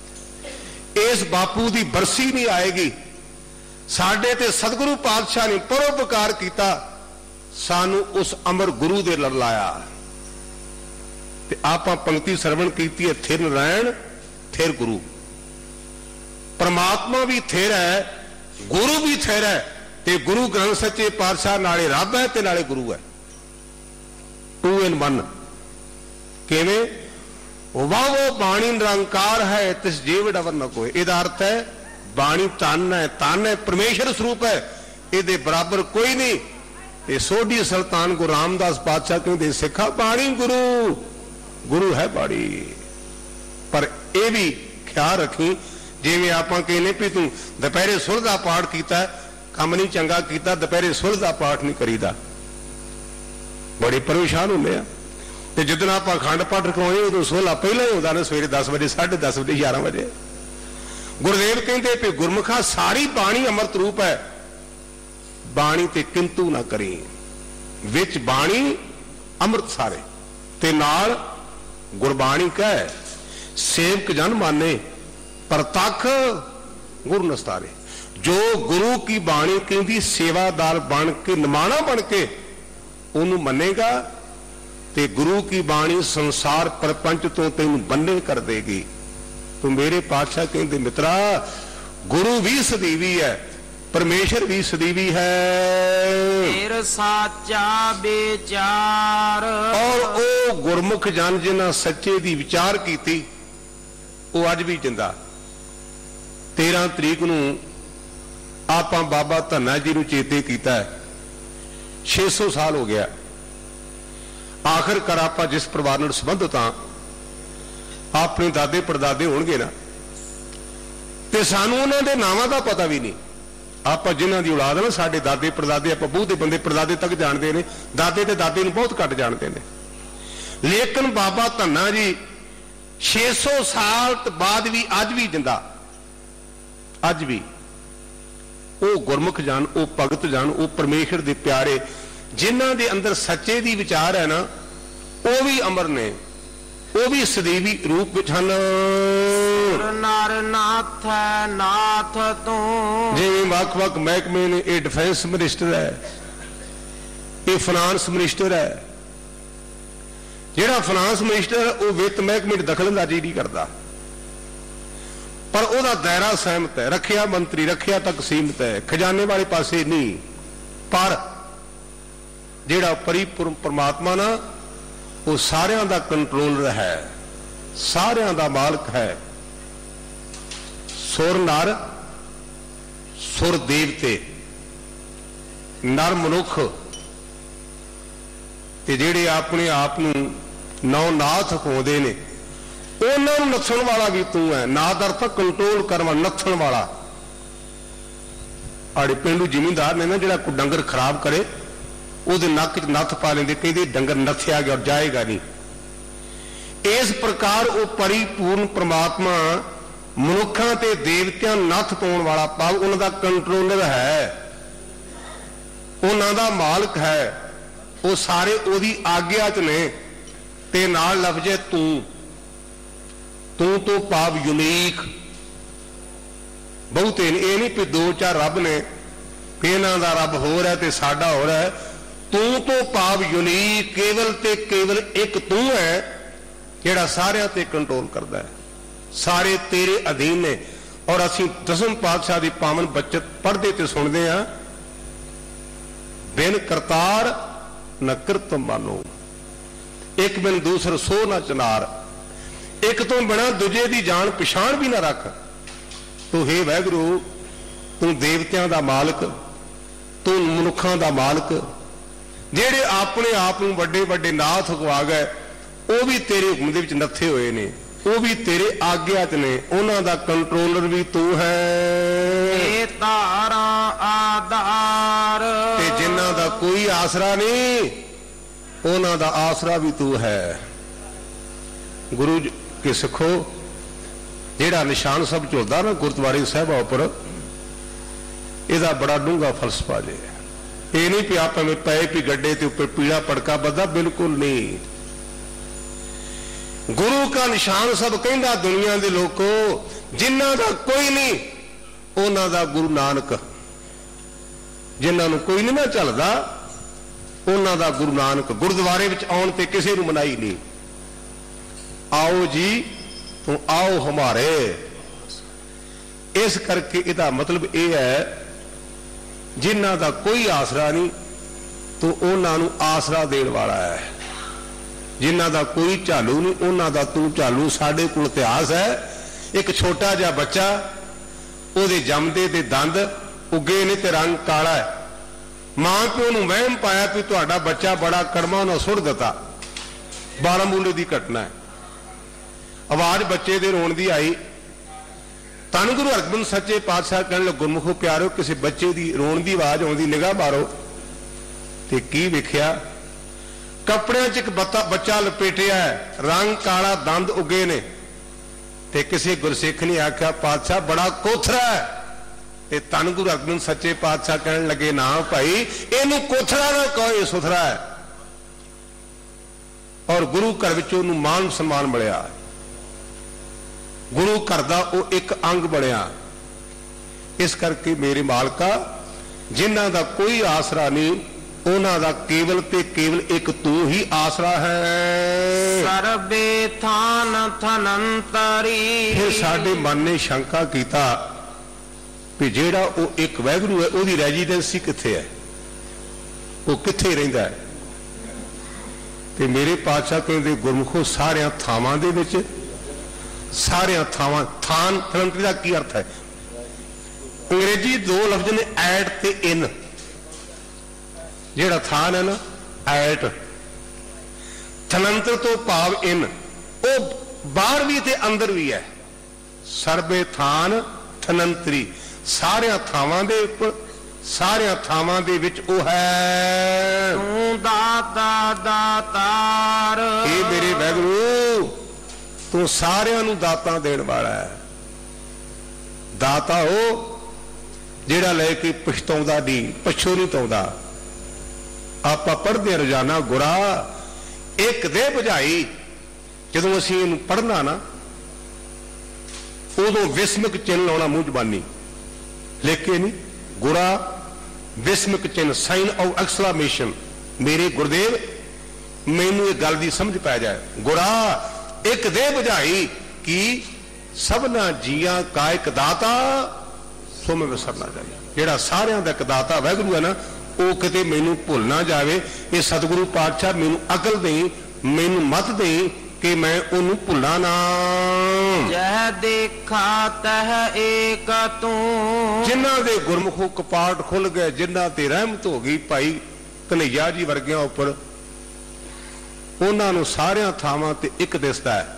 इस बापू की बरसी नहीं आएगी। साडे ते सतगुरु पातशाह ने परोपकार किया, सानू उस अमर गुरु दे लड़ लाया। ते आपां पंक्ति श्रवण की है, थिर नारायण थिर गुरु। परमात्मा भी थिर है, गुरु भी थिर है। ते गुरु ग्रंथ सच्चे पातशाह नाले रब है ते नाले गुरु है, टू इन वन। किवें? वाह वो बाणी निरंकार है तिस जीव डवर न कोई। इहदा अर्थ है बाणी तन है, तन है परमेश्वर स्वरूप है, इहदे बराबर कोई नहीं। ये सोढ़ी सुल्तान गुरु रामदास पातशाह कहते सिखा बाणी गुरु, गुरु है बाणी। पर यह भी ख्याल रखी, जिवें आपां कहने भी तू दोपहरे सुर का पाठ किया, काम नहीं चंगा किया, दोपहरे सुर का पाठ नहीं करीदा, बड़े परेशान होंगे आ। ते जिदन आप अखंड पाठ रखवाने उदों सोहला पहला ही होता ना, सवेरे दस बजे, साढ़े दस बजे, ग्यारह बजे। गुरुदेव कहते भी गुरमुखा सारी बाणी अमृत रूप है, बाणी ते किंतु ना करी। विच बाणी अमृत सारे ते नाल गुरबाणी कह सेवक जन माने परतख गुरु नस्तारे। जो गुरु की बाणी कहती सेवादार बन के निमाणा बन के उन्होंने मनेगा ते गुरु की बाणी संसार प्रपंच तो तेन बन्ने कर देगी। तो मेरे पातशाह कहते मित्रा गुरु भी सदीवी है, परमेश्वर भी सदीवी है। फिर साचा विचार। और ओ गुरमुख जन जिन्हां सच्चे दी विचार की वो अज भी जिंदा। तेरह तरीक नूं आपां बाबा धन्ना जी नूं चेते कीता है, छे सौ साल हो गया। आखिरकार आप जिस परिवार नाल संबंधित हाँ, अपने दादे परदादे होणगे ना, ते सानू उन्हां दे नावां दा पता भी नहीं। आप जिन्हां दी औलाद ना, साडे दादे परदादे आप बहुत बंदे परदादे तक जानते हैं, दादे ते दादे नूं बहुत घट जानते हैं। लेकिन बाबा धन्ना जी छे सौ साल बाद भी अज भी जिंदा, अज भी वो गुरमुख जान, वो भगत जान, वो परमेश्वर दे प्यारे जिन्हां दे अंदर सच्चे दी विचार है ना, वो भी अमर ने, वो भी सदैवी रूप विच हन। नर नाथ नाथ तू। जिवें वख वख महकमे ने, ये डिफेंस मिनिस्टर है, ये फाइनांस मिनिस्टर है। जिहड़ा फाइनांस मिनिस्टर है वो वित्त महकमे में दखलअंदाजी नहीं करता, पर उसका दायरा सहमत है। रखिया मंत्री रखिया तक सीमित है, खजाने वाले पासे नहीं। पर ਜਿਹੜਾ ਪਰਿਪੂਰਨ ਪਰਮਾਤਮਾ ਨਾ ਉਹ ਸਾਰਿਆਂ ਦਾ ਕੰਟਰੋਲਰ ਹੈ, ਸਾਰਿਆਂ ਦਾ ਮਾਲਕ ਹੈ। ਸੁਰ ਨਰ, ਸੁਰ ਦੇਵਤੇ, ਨਰ ਮਨੁੱਖ ਤੇ ਜਿਹੜੇ ਆਪਣੇ ਆਪ ਨੂੰ ਨੌ ਨਾਥ ਪਾਉਂਦੇ ਨੇ, ਉਹਨਾਂ ਨੂੰ ਨੱਥਣ ਵਾਲਾ ਵੀ ਤੂੰ ਹੈ। ਨਾਥ ਅਰਥ ਕੰਟਰੋਲ ਕਰਨ ਵਾਲਾ, ਨੱਥਣ ਵਾਲਾ। ਆੜੇ ਪਿੰਡੂ ਜ਼ਿਮੀਂਦਾਰ ਨੇ ਨਾ ਜਿਹੜਾ ਕੋਈ ਡੰਗਰ ਖਰਾਬ ਕਰੇ ਉਹਦੇ ਨੱਕ 'ਚ ਨੱਥ ਪਾ ਲੈਂਦੇ, ਕਹਿੰਦੇ ਡੰਗਰ ਨੱਥਿਆ ਗਿਆ ਔਰ ਜਾਏਗਾ ਨਹੀਂ। ਇਸ ਪ੍ਰਕਾਰ ਉਹ ਪਰਿਪੂਰਨ ਪ੍ਰਮਾਤਮਾ ਮਨੁੱਖਾਂ ਤੇ ਦੇਵਤਿਆਂ ਨੂੰ ਨੱਥ ਪਾਉਣ ਵਾਲਾ, ਭਾਵ ਉਹਨਾਂ ਦਾ ਕੰਟਰੋਲਰ ਹੈ, ਉਹਨਾਂ ਦਾ ਮਾਲਕ ਹੈ। ਉਹ ਸਾਰੇ ਉਹਦੀ ਆਗਿਆ 'ਚ ਨੇ। ਤੇ ਨਾਲ ਲਫ਼ਜ਼ੇ ਤੂੰ, ਤੂੰ ਤੋਂ ਭਾਵ ਯੂਨੀਕ, ਬਹੁਤੇ ਨੇ। ਇਹ ਨਹੀਂ ਵੀ ਦੋ ਚਾਰ ਰੱਬ ਨੇ, ਵੀ ਇਹਨਾਂ ਦਾ ਰੱਬ ਹੋਰ ਹੈ ਤੇ ਸਾਡਾ ਹੋਰ ਹੈ। ਤੂੰ ਤੋਂ ਭਾਵ ਯੂਨੀਕ, ਕੇਵਲ ਤੇ ਕੇਵਲ ਇੱਕ ਤੂੰ ਹੈ ਜਿਹੜਾ ਸਾਰਿਆਂ ਤੇ ਕੰਟਰੋਲ ਕਰਦਾ ਹੈ, ਸਾਰੇ ਤੇਰੇ ਅਧੀਨ ਨੇ। ਔਰ ਅਸੀਂ ਦਸਮ ਪਾਤਸ਼ਾਹ ਦੀ ਪਾਵਨ ਬਚਤ ਪੜ੍ਹਦੇ ਤੇ ਸੁਣਦੇ ਹਾਂ, ਬਿਨ ਕਰਤਾਰ ਨ ਕਿਰਤ ਮਾਨੋ, ਇੱਕ ਬਿਨ ਦੂਸਰ ਸੋ ਨਾ ਚਨਾਰ। ਇੱਕ ਤੋਂ ਬਿਨਾ ਦੂਜੇ ਦੀ ਜਾਣ ਪਛਾਣ ਵੀ ਨਾ ਰੱਖ। ਤੂੰ ਹੇ ਵਾਹਿਗੁਰੂ, ਤੂੰ ਦੇਵਤਿਆਂ ਦਾ ਮਾਲਕ, ਤੂੰ ਮਨੁੱਖਾਂ ਦਾ ਮਾਲਕ। ਜਿਹੜੇ ਆਪਣੇ ਆਪ ਨੂੰ ਵੱਡੇ ਵੱਡੇ ਨਾਥ ਖਵਾ ਗਏ, ਉਹ ਵੀ ਤੇਰੇ ਹੁਕਮ ਦੇ ਵਿੱਚ ਨੱਥੇ ਹੋਏ ਨੇ, ਉਹ ਵੀ ਤੇਰੇ ਆਗਿਆ 'ਚ ਨੇ। ਉਹਨਾਂ ਦਾ ਕੰਟਰੋਲਰ ਵੀ ਤੂੰ ਹੈ। ਇਹ ਧਾਰਾ ਆਧਾਰ, ਤੇ ਜਿਨ੍ਹਾਂ ਦਾ ਕੋਈ ਆਸਰਾ ਨਹੀਂ, ਉਹਨਾਂ ਦਾ ਆਸਰਾ ਵੀ ਤੂੰ ਹੈ। ਗੁਰੂ ਕੇ ਸਿੱਖੋ, ਜਿਹੜਾ ਨਿਸ਼ਾਨ ਸਭ ਝੁਲਦਾ ਨਾ ਗੁਰਦੁਆਰੇ ਸਾਹਿਬਾਂ ਉੱਪਰ, ਇਹਦਾ ਬੜਾ ਡੂੰਘਾ ਫਲਸਫਾ ਜੇ। ਇਹ ਨਹੀਂ ਵੀ ਆਪਾਂ ਵਿੱਚ ਪਏ ਵੀ ਗੱਡੇ ਤੇ ਉੱਪਰ ਪੀੜਾ ਪੜਕਾ ਬੱਧਾ, ਬਿਲਕੁਲ ਨਹੀਂ। ਗੁਰੂ ਕਾ ਨਿਸ਼ਾਨ ਸਭ ਕਹਿੰਦਾ ਦੁਨੀਆ ਦੇ ਲੋਕੋ, ਜਿਨ੍ਹਾਂ ਦਾ ਕੋਈ ਨਹੀਂ ਉਹਨਾਂ ਦਾ ਗੁਰੂ ਨਾਨਕ, ਜਿਨ੍ਹਾਂ ਨੂੰ ਕੋਈ ਨਹੀਂ ਨਾ ਚੱਲਦਾ ਉਹਨਾਂ ਦਾ ਗੁਰੂ ਨਾਨਕ। ਗੁਰਦੁਆਰੇ ਵਿੱਚ ਆਉਣ ਤੇ ਕਿਸੇ ਨੂੰ ਮਨਾਈ ਨਹੀਂ। ਆਓ ਜੀ ਤੂੰ ਆਓ ਹਮਾਰੇ। ਇਸ ਕਰਕੇ ਇਹਦਾ ਮਤਲਬ ਇਹ ਹੈ, ਜਿਨ੍ਹਾਂ ਦਾ ਕੋਈ ਆਸਰਾ ਨਹੀਂ ਤੂੰ ਉਹਨਾਂ ਨੂੰ ਆਸਰਾ ਦੇਣ ਵਾਲਾ ਹੈ। ਜਿਨ੍ਹਾਂ ਦਾ ਕੋਈ ਝਾਲੂ ਨਹੀਂ ਉਹਨਾਂ ਦਾ ਤੂੰ ਝਾਲੂ। ਸਾਡੇ ਕੋਲ ਇਤਿਹਾਸ ਹੈ, ਇੱਕ ਛੋਟਾ ਜਿਹਾ ਬੱਚਾ, ਉਹਦੇ ਜੰਮਦੇ ਦੇ ਦੰਦ ਉੱਗੇ ਨੇ ਤੇ ਰੰਗ ਕਾਲਾ ਹੈ। ਮਾਂ ਪਿਓ ਨੂੰ ਵਹਿਮ ਪਾਇਆ ਵੀ ਤੁਹਾਡਾ ਬੱਚਾ ਬੜਾ ਕੜਮਾ, ਉਹਨਾਂ ਸੁੱਟ ਦਿੱਤਾ। ਬਾਰਾਮੂਲੇ ਦੀ ਘਟਨਾ ਹੈ। ਆਵਾਜ਼ ਬੱਚੇ ਦੇ ਰੋਣ ਦੀ ਆਈ। ਧੰਨ ਗੁਰੂ ਹਰਗੋਬਿੰਦ ਸੱਚੇ ਪਾਤਸ਼ਾਹ ਕਹਿਣ ਲੱਗੇ, ਗੁਰਮੁਖੋ ਪਿਆਰੋ, ਕਿਸੇ ਬੱਚੇ ਦੀ ਰੋਣ ਦੀ ਆਵਾਜ਼ ਆਉਂਦੀ, ਨਿਗਾਹ ਮਾਰੋ। ਤੇ ਕੀ ਵੇਖਿਆ? ਕੱਪੜਿਆਂ 'ਚ ਇੱਕ ਬੱਚਾ ਲਪੇਟਿਆ, ਰੰਗ ਕਾਲਾ, ਦੰਦ ਉੱਗੇ ਨੇ। ਤੇ ਕਿਸੇ ਗੁਰਸਿੱਖ ਨੇ ਆਖਿਆ, ਪਾਤਸ਼ਾਹ ਬੜਾ ਕੋਥਰਾ ਹੈ। ਤੇ ਧੰਨ ਗੁਰੂ ਹਰਗੋਬਿੰਦ ਸੱਚੇ ਪਾਤਸ਼ਾਹ ਕਹਿਣ ਲੱਗੇ, ਨਾ ਭਾਈ, ਇਹਨੂੰ ਕੋਥਰਾ ਨਾ ਕਹੋ, ਇਹ ਸੁਥਰਾ ਹੈ। ਔਰ ਗੁਰੂ ਘਰ ਵਿੱਚ ਉਹਨੂੰ ਮਾਨ ਸਨਮਾਨ ਮਿਲਿਆ। ਗੁਰੂ ਘਰ ਦਾ ਉਹ ਇੱਕ ਅੰਗ ਬਣਿਆ। ਇਸ ਕਰਕੇ ਮੇਰੇ ਮਾਲਕਾ, ਜਿਨ੍ਹਾਂ ਦਾ ਕੋਈ ਆਸਰਾ ਨਹੀਂ, ਉਹਨਾਂ ਦਾ ਕੇਵਲ ਤੇ ਕੇਵਲ ਇੱਕ ਤੂੰ ਹੀ ਆਸਰਾ ਹੈ। ਸਰਬੇ ਥਾਨ ਥਨੰਤਰੀ। ਫਿਰ ਸਾਡੇ ਮਨ ਨੇ ਸ਼ੰਕਾ ਕੀਤਾ ਵੀ ਜਿਹੜਾ ਉਹ ਇੱਕ ਵਾਹਿਗੁਰੂ ਹੈ, ਉਹਦੀ ਰੈਜ਼ੀਡੈਂਸੀ ਕਿੱਥੇ ਹੈ, ਉਹ ਕਿੱਥੇ ਰਹਿੰਦਾ ਹੈ? ਤੇ ਮੇਰੇ ਪਾਤਸ਼ਾਹ ਕਹਿੰਦੇ, ਗੁਰਮੁਖੋ ਸਾਰਿਆਂ ਥਾਵਾਂ ਦੇ ਵਿੱਚ, ਸਾਰਿਆਂ ਥਾਵਾਂ। ਥਾਨ ਥਨੰਤਰੀ ਦਾ ਕੀ ਅਰਥ ਹੈ? ਅੰਗਰੇਜ਼ੀ ਦੋ ਲਫ਼ਜ਼ ਨੇ, ਐਟ ਤੇ ਇਨ। ਜਿਹੜਾ ਥਾਨ ਹੈ ਨਾ, ਐਟ। ਥਨੰਤਰ ਤੋਂ ਭਾਵ ਇਨ, ਉਹ ਬਾਹਰ ਵੀ ਤੇ ਅੰਦਰ ਵੀ ਹੈ। ਸਰਬੇ ਥਾਨ ਥਨੰਤਰੀ, ਸਾਰਿਆਂ ਥਾਵਾਂ ਦੇ ਉੱਪਰ, ਸਾਰਿਆਂ ਥਾਵਾਂ ਦੇ ਵਿੱਚ ਉਹ ਹੈ। ਤੂੰ ਦਾਤਾ ਦਾਤਾਰ। ਇਹ ਮੇਰੇ ਵਾਹਿਗੁਰੂ, ਤੂੰ ਸਾਰਿਆਂ ਨੂੰ ਦਾਤਾਂ ਦੇਣ ਵਾਲਾ ਹੈ। ਦਾਤਾ ਉਹ ਜਿਹੜਾ ਲੈ ਕੇ ਪਛਤਾਉਂਦਾ ਨਹੀਂ, ਪਛੋ ਨਹੀਂ ਤਾਉਂਦਾ। ਆਪਾਂ ਪੜ੍ਹਦੇ ਰੋਜ਼ਾਨਾ, ਗੁਰਾ ਇੱਕ ਦੇ ਬੁਝਾਈ। ਜਦੋਂ ਅਸੀਂ ਇਹਨੂੰ ਪੜ੍ਹਨਾ ਨਾ, ਉਦੋਂ ਵਿਸਮਿਕ ਚਿੰਨ੍ਹ ਲਾਉਣਾ ਮੂੰਹ ਜ਼ਬਾਨੀ, ਲੇਕੇ ਨਹੀਂ। ਗੁਰਾ ਵਿਸਮਿਕ ਚਿੰਨ੍ਹ, ਸਾਈਨ ਆਫ ਐਕਸਕਲੇਮੇਸ਼ਨ। ਮੇਰੇ ਗੁਰਦੇਵ, ਮੈਨੂੰ ਇਹ ਗੱਲ ਦੀ ਸਮਝ ਪੈ ਜਾਏ। ਗੁਰਾ ਇੱਕ ਦੇ ਬੁਝਾਈ ਕਿ ਸਭਨਾ ਜੀਆਂ ਕਾ ਇੱਕ ਦਾਤਾ, ਸੋ ਮੈਂ ਵਿਸਰਨਾ ਜਾਈ। ਜਿਹੜਾ ਸਾਰਿਆਂ ਦਾ ਇੱਕ ਦਾਤਾ ਵਾਹਿਗੁਰੂ ਹੈ ਨਾ, ਉਹ ਕਿਤੇ ਮੈਨੂੰ ਭੁੱਲ ਨਾ ਜਾਵੇ। ਇਹ ਸਤਿਗੁਰੂ ਪਾਤਸ਼ਾਹ ਮੈਨੂੰ ਅਕਲ ਦੇਈ, ਮੈਨੂੰ ਮਤ ਦੇਈ ਕਿ ਮੈਂ ਉਹਨੂੰ ਭੁੱਲਾਂ ਨਾ। ਜਹ ਦੇਖਾ ਤਹ ਏਕ ਤੂੰ, ਜਿਨ੍ਹਾਂ ਦੇ ਗੁਰਮੁਖੋਂ ਕਪਾਟ ਖੁੱਲ ਗਏ, ਜਿਨ੍ਹਾਂ ਤੇ ਰਹਿਮਤ ਹੋ ਗਈ ਭਾਈ ਕਨ੍ਹਈਆ ਜੀ ਵਰਗਿਆਂ ਉੱਪਰ, ਉਹਨਾਂ ਨੂੰ ਸਾਰਿਆਂ ਥਾਵਾਂ ਤੇ ਇੱਕ ਦਿਸਦਾ ਹੈ।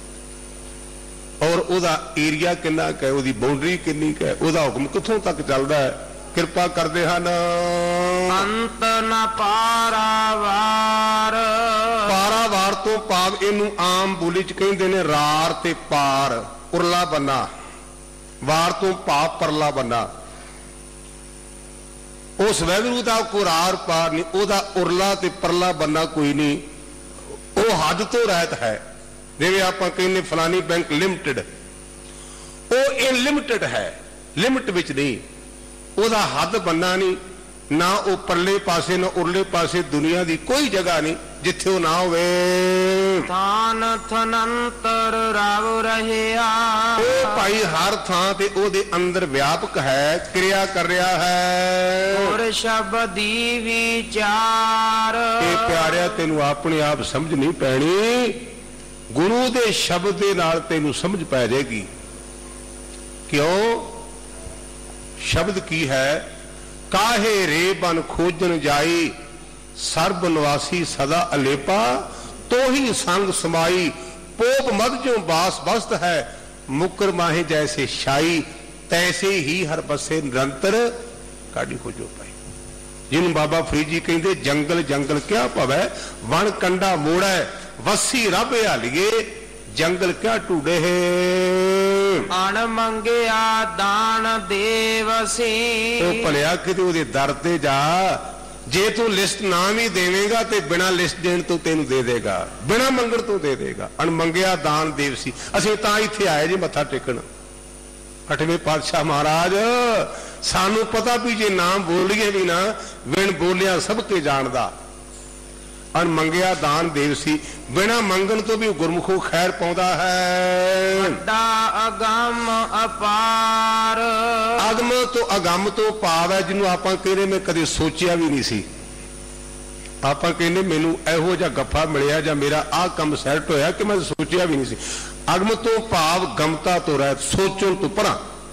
ਔਰ ਉਹਦਾ ਏਰੀਆ ਕਿੰਨਾ ਕੁ ਹੈ, ਉਹਦੀ ਬਾਉਂਡਰੀ ਕਿੰਨੀ ਕੁ ਹੈ, ਉਹਦਾ ਹੁਕਮ ਕਿੱਥੋਂ ਤੱਕ ਚੱਲਦਾ ਹੈ, ਕਿਰਪਾ ਕਰਦੇ ਹਨ। ਅੰਤ ਨ ਪਾਰਾਵਾਰ, ਪਾਰਾਵਾਰ ਤੋਂ ਭਾਵ ਇਹਨੂੰ ਆਮ ਬੋਲੀ ਚ ਕਹਿੰਦੇ ਨੇ ਰਾਰ ਤੇ ਪਾਰ, ਉਰਲਾ ਬੰਨਾ। ਵਾਰ ਤੋਂ ਭਾਵ ਪਰਲਾ ਬੰਨਾ। ਉਸ ਵਾਹਿਗੁਰੂ ਦਾ ਕੋਈ ਰਾਰ ਪਾਰ ਨਹੀਂ, ਉਹਦਾ ਉਰਲਾ ਤੇ ਪਰਲਾ ਬੰਨਾ ਕੋਈ ਨਹੀਂ। ਉਹ ਹੱਦ ਤੋਂ ਰਹਿਤ ਹੈ। ਜਿਵੇਂ ਆਪਾਂ ਕਹਿੰਦੇ ਫਲਾਨੀ ਬੈਂਕ ਲਿਮਟਿਡ, ਉਹ ਇਨਲਿਮਟਿਡ ਹੈ, ਲਿਮਟ ਵਿੱਚ ਨਹੀਂ। ਉਹਦਾ ਹੱਦ ਬੰਨਾ ਨਹੀਂ, ਨਾ ਉਹ ਪਰਲੇ ਪਾਸੇ ਨਾ ਉਰਲੇ ਪਾਸੇ। ਦੁਨੀਆ ਦੀ ਕੋਈ ਜਗ੍ਹਾ ਨਹੀਂ ਜਿੱਥੇ ਉਹ ਨਾ ਹੋਵੇ। ਥਾਨ ਥਨੰਤਰ ਰਵ ਰਹਿਆ, ਉਹ ਭਾਈ ਹਰ ਥਾਂ ਤੇ ਉਹਦੇ ਅੰਦਰ ਵਿਆਪਕ ਹੈ, ਕਿਰਿਆ ਕਰ ਰਿਹਾ ਹੈ। ਗੁਰ ਸ਼ਬਦੀ ਵਿਚਾਰ, ਇਹ ਪਿਆਰਿਆ ਤੈਨੂੰ ਆਪਣੇ ਆਪ ਸਮਝ ਨਹੀਂ ਪੈਣੀ, ਗੁਰੂ ਦੇ ਸ਼ਬਦ ਦੇ ਨਾਲ ਤੈਨੂੰ ਸਮਝ ਪੈ ਜਾਏਗੀ। ਕਿਉਂ? ਸ਼ਬਦ ਕੀ ਹੈ? ਕਾਹੇ ਰੇ ਬਨ ਖੋਜਨ ਜਾਈ, ਸਰਬ ਨਿਵਾਸੀ ਸਦਾ ਅਲੇਪਾ, ਤੋਹੀ ਸੰਗ ਸਮਾਈ, ਪੋਪ ਮਦ ਜੋ ਬਾਸ ਬਸਤ ਹੈ, ਮੁਕਰ ਮਾਹੇ ਜੈਸੇ ਸ਼ਾਈ, ਤੈਸੇ ਹੀ ਹਰ ਬਸੇ ਨਿਰੰਤਰ, ਕਾਢੀ ਖੋਜੋ ਪਾਈ। ਜਿਹਨੂੰ ਬਾਬਾ ਫਰੀਦ ਜੀ ਕਹਿੰਦੇ ਜੰਗਲ ਜੰਗਲ ਕਿਆ ਭਵੈ, ਵਣ ਕੰਡਾ ਮੋੜੈ, ਵਸੀ ਰੱਬ ਹਾਲੀਏ, ਜੰਗਲ ਕਿਆ ਢੂੜੇ। ਅਣ ਮੰਗਿਆ ਦਾਨ ਦੇਵਸੀ, ਉਹ ਭਲਿਆ ਕਿਤੇ ਉਹਦੇ ਦਰ ਤੇ ਜਾ। ਜੇ ਤੂੰ ਲਿਸਟ ਨਾ ਵੀ ਦੇਵੇਂਗਾ ਤੇ ਬਿਨਾਂ ਲਿਸਟ ਦੇਣ ਤੋਂ ਤੈਨੂੰ ਦੇ ਦੇਗਾ, ਬਿਨਾਂ ਮੰਗਣ ਤੋਂ ਦੇ ਦੇਗਾ। ਅਣ ਮੰਗਿਆ ਦਾਨ ਦੇਵਸੀ। ਅਸੀਂ ਤਾਂ ਇੱਥੇ ਆਏ ਜੀ ਮੱਥਾ ਟੇਕਣ। ਅੱਠਵੇਂ ਪਾਤਸ਼ਾਹ ਮਹਾਰਾਜ, ਸਾਨੂੰ ਪਤਾ ਵੀ ਜੇ ਨਾਮ ਬੋਲੀਏ ਵੀ ਨਾ, ਵਿਣ ਬੋਲਿਆ ਸਭ ਕੇ ਜਾਣਦਾ। ਅਣ ਮੰਗਿਆ ਦਾਨ ਦੇਵਸੀ, ਬਿਨਾਂ ਮੰਗਣ ਤੋਂ ਵੀ ਗੁਰਮੁਖੋਂ ਖੈਰ ਪਾਉਂਦਾ ਹੈ। ਵੱਡਾ ਅਗੰਮ ਅਪਾਰ, ਅਗਮ ਤੋਂ ਅਗੰਮ ਤੋਂ ਭਾਵ ਹੈ ਜਿਹਨੂੰ ਆਪਾਂ ਕਹਿੰਦੇ ਮੈਂ ਕਦੇ ਸੋਚਿਆ ਵੀ ਨਹੀਂ ਸੀ। ਆਪਾਂ ਕਹਿੰਦੇ ਮੈਨੂੰ ਇਹੋ ਜਿਹਾ ਗੱਫਾ ਮਿਲਿਆ ਜਾਂ ਮੇਰਾ ਆਹ ਕੰਮ ਸੈੱਟ ਹੋਇਆ ਕਿ ਮੈਂ ਸੋਚਿਆ ਵੀ ਨਹੀਂ ਸੀ। ਅਗਮ ਤੋਂ ਭਾਵ ਗਮਤਾ ਤੋਂ ਰਹਿਤ, ਸੋਚਣ ਤੋਂ ਪਰਾਂ।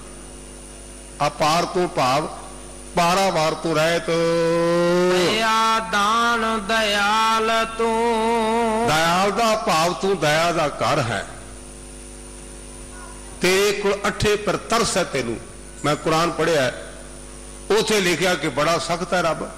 ਅਪਾਰ ਤੋਂ ਭਾਵ ਪਾਰਾਵਾਰ ਤੋਂ ਰਹਿਤ। ਦਇਆ ਦਾਨ ਦਇਆਲ ਤੂੰ, ਦਇਆਲ ਦਾ ਭਾਵ ਤੂੰ ਦਇਆ ਦਾ ਘਰ ਹੈ। ਤੇਰੇ ਕੋਲ ਅੱਠੇ ਪਰ ਤਰਸ ਹੈ ਤੈਨੂੰ। ਮੈਂ ਕੁਰਾਨ ਪੜ੍ਹਿਆ, ਉਥੇ ਲਿਖਿਆ ਕਿ ਬੜਾ ਸਖਤ ਹੈ ਰੱਬ,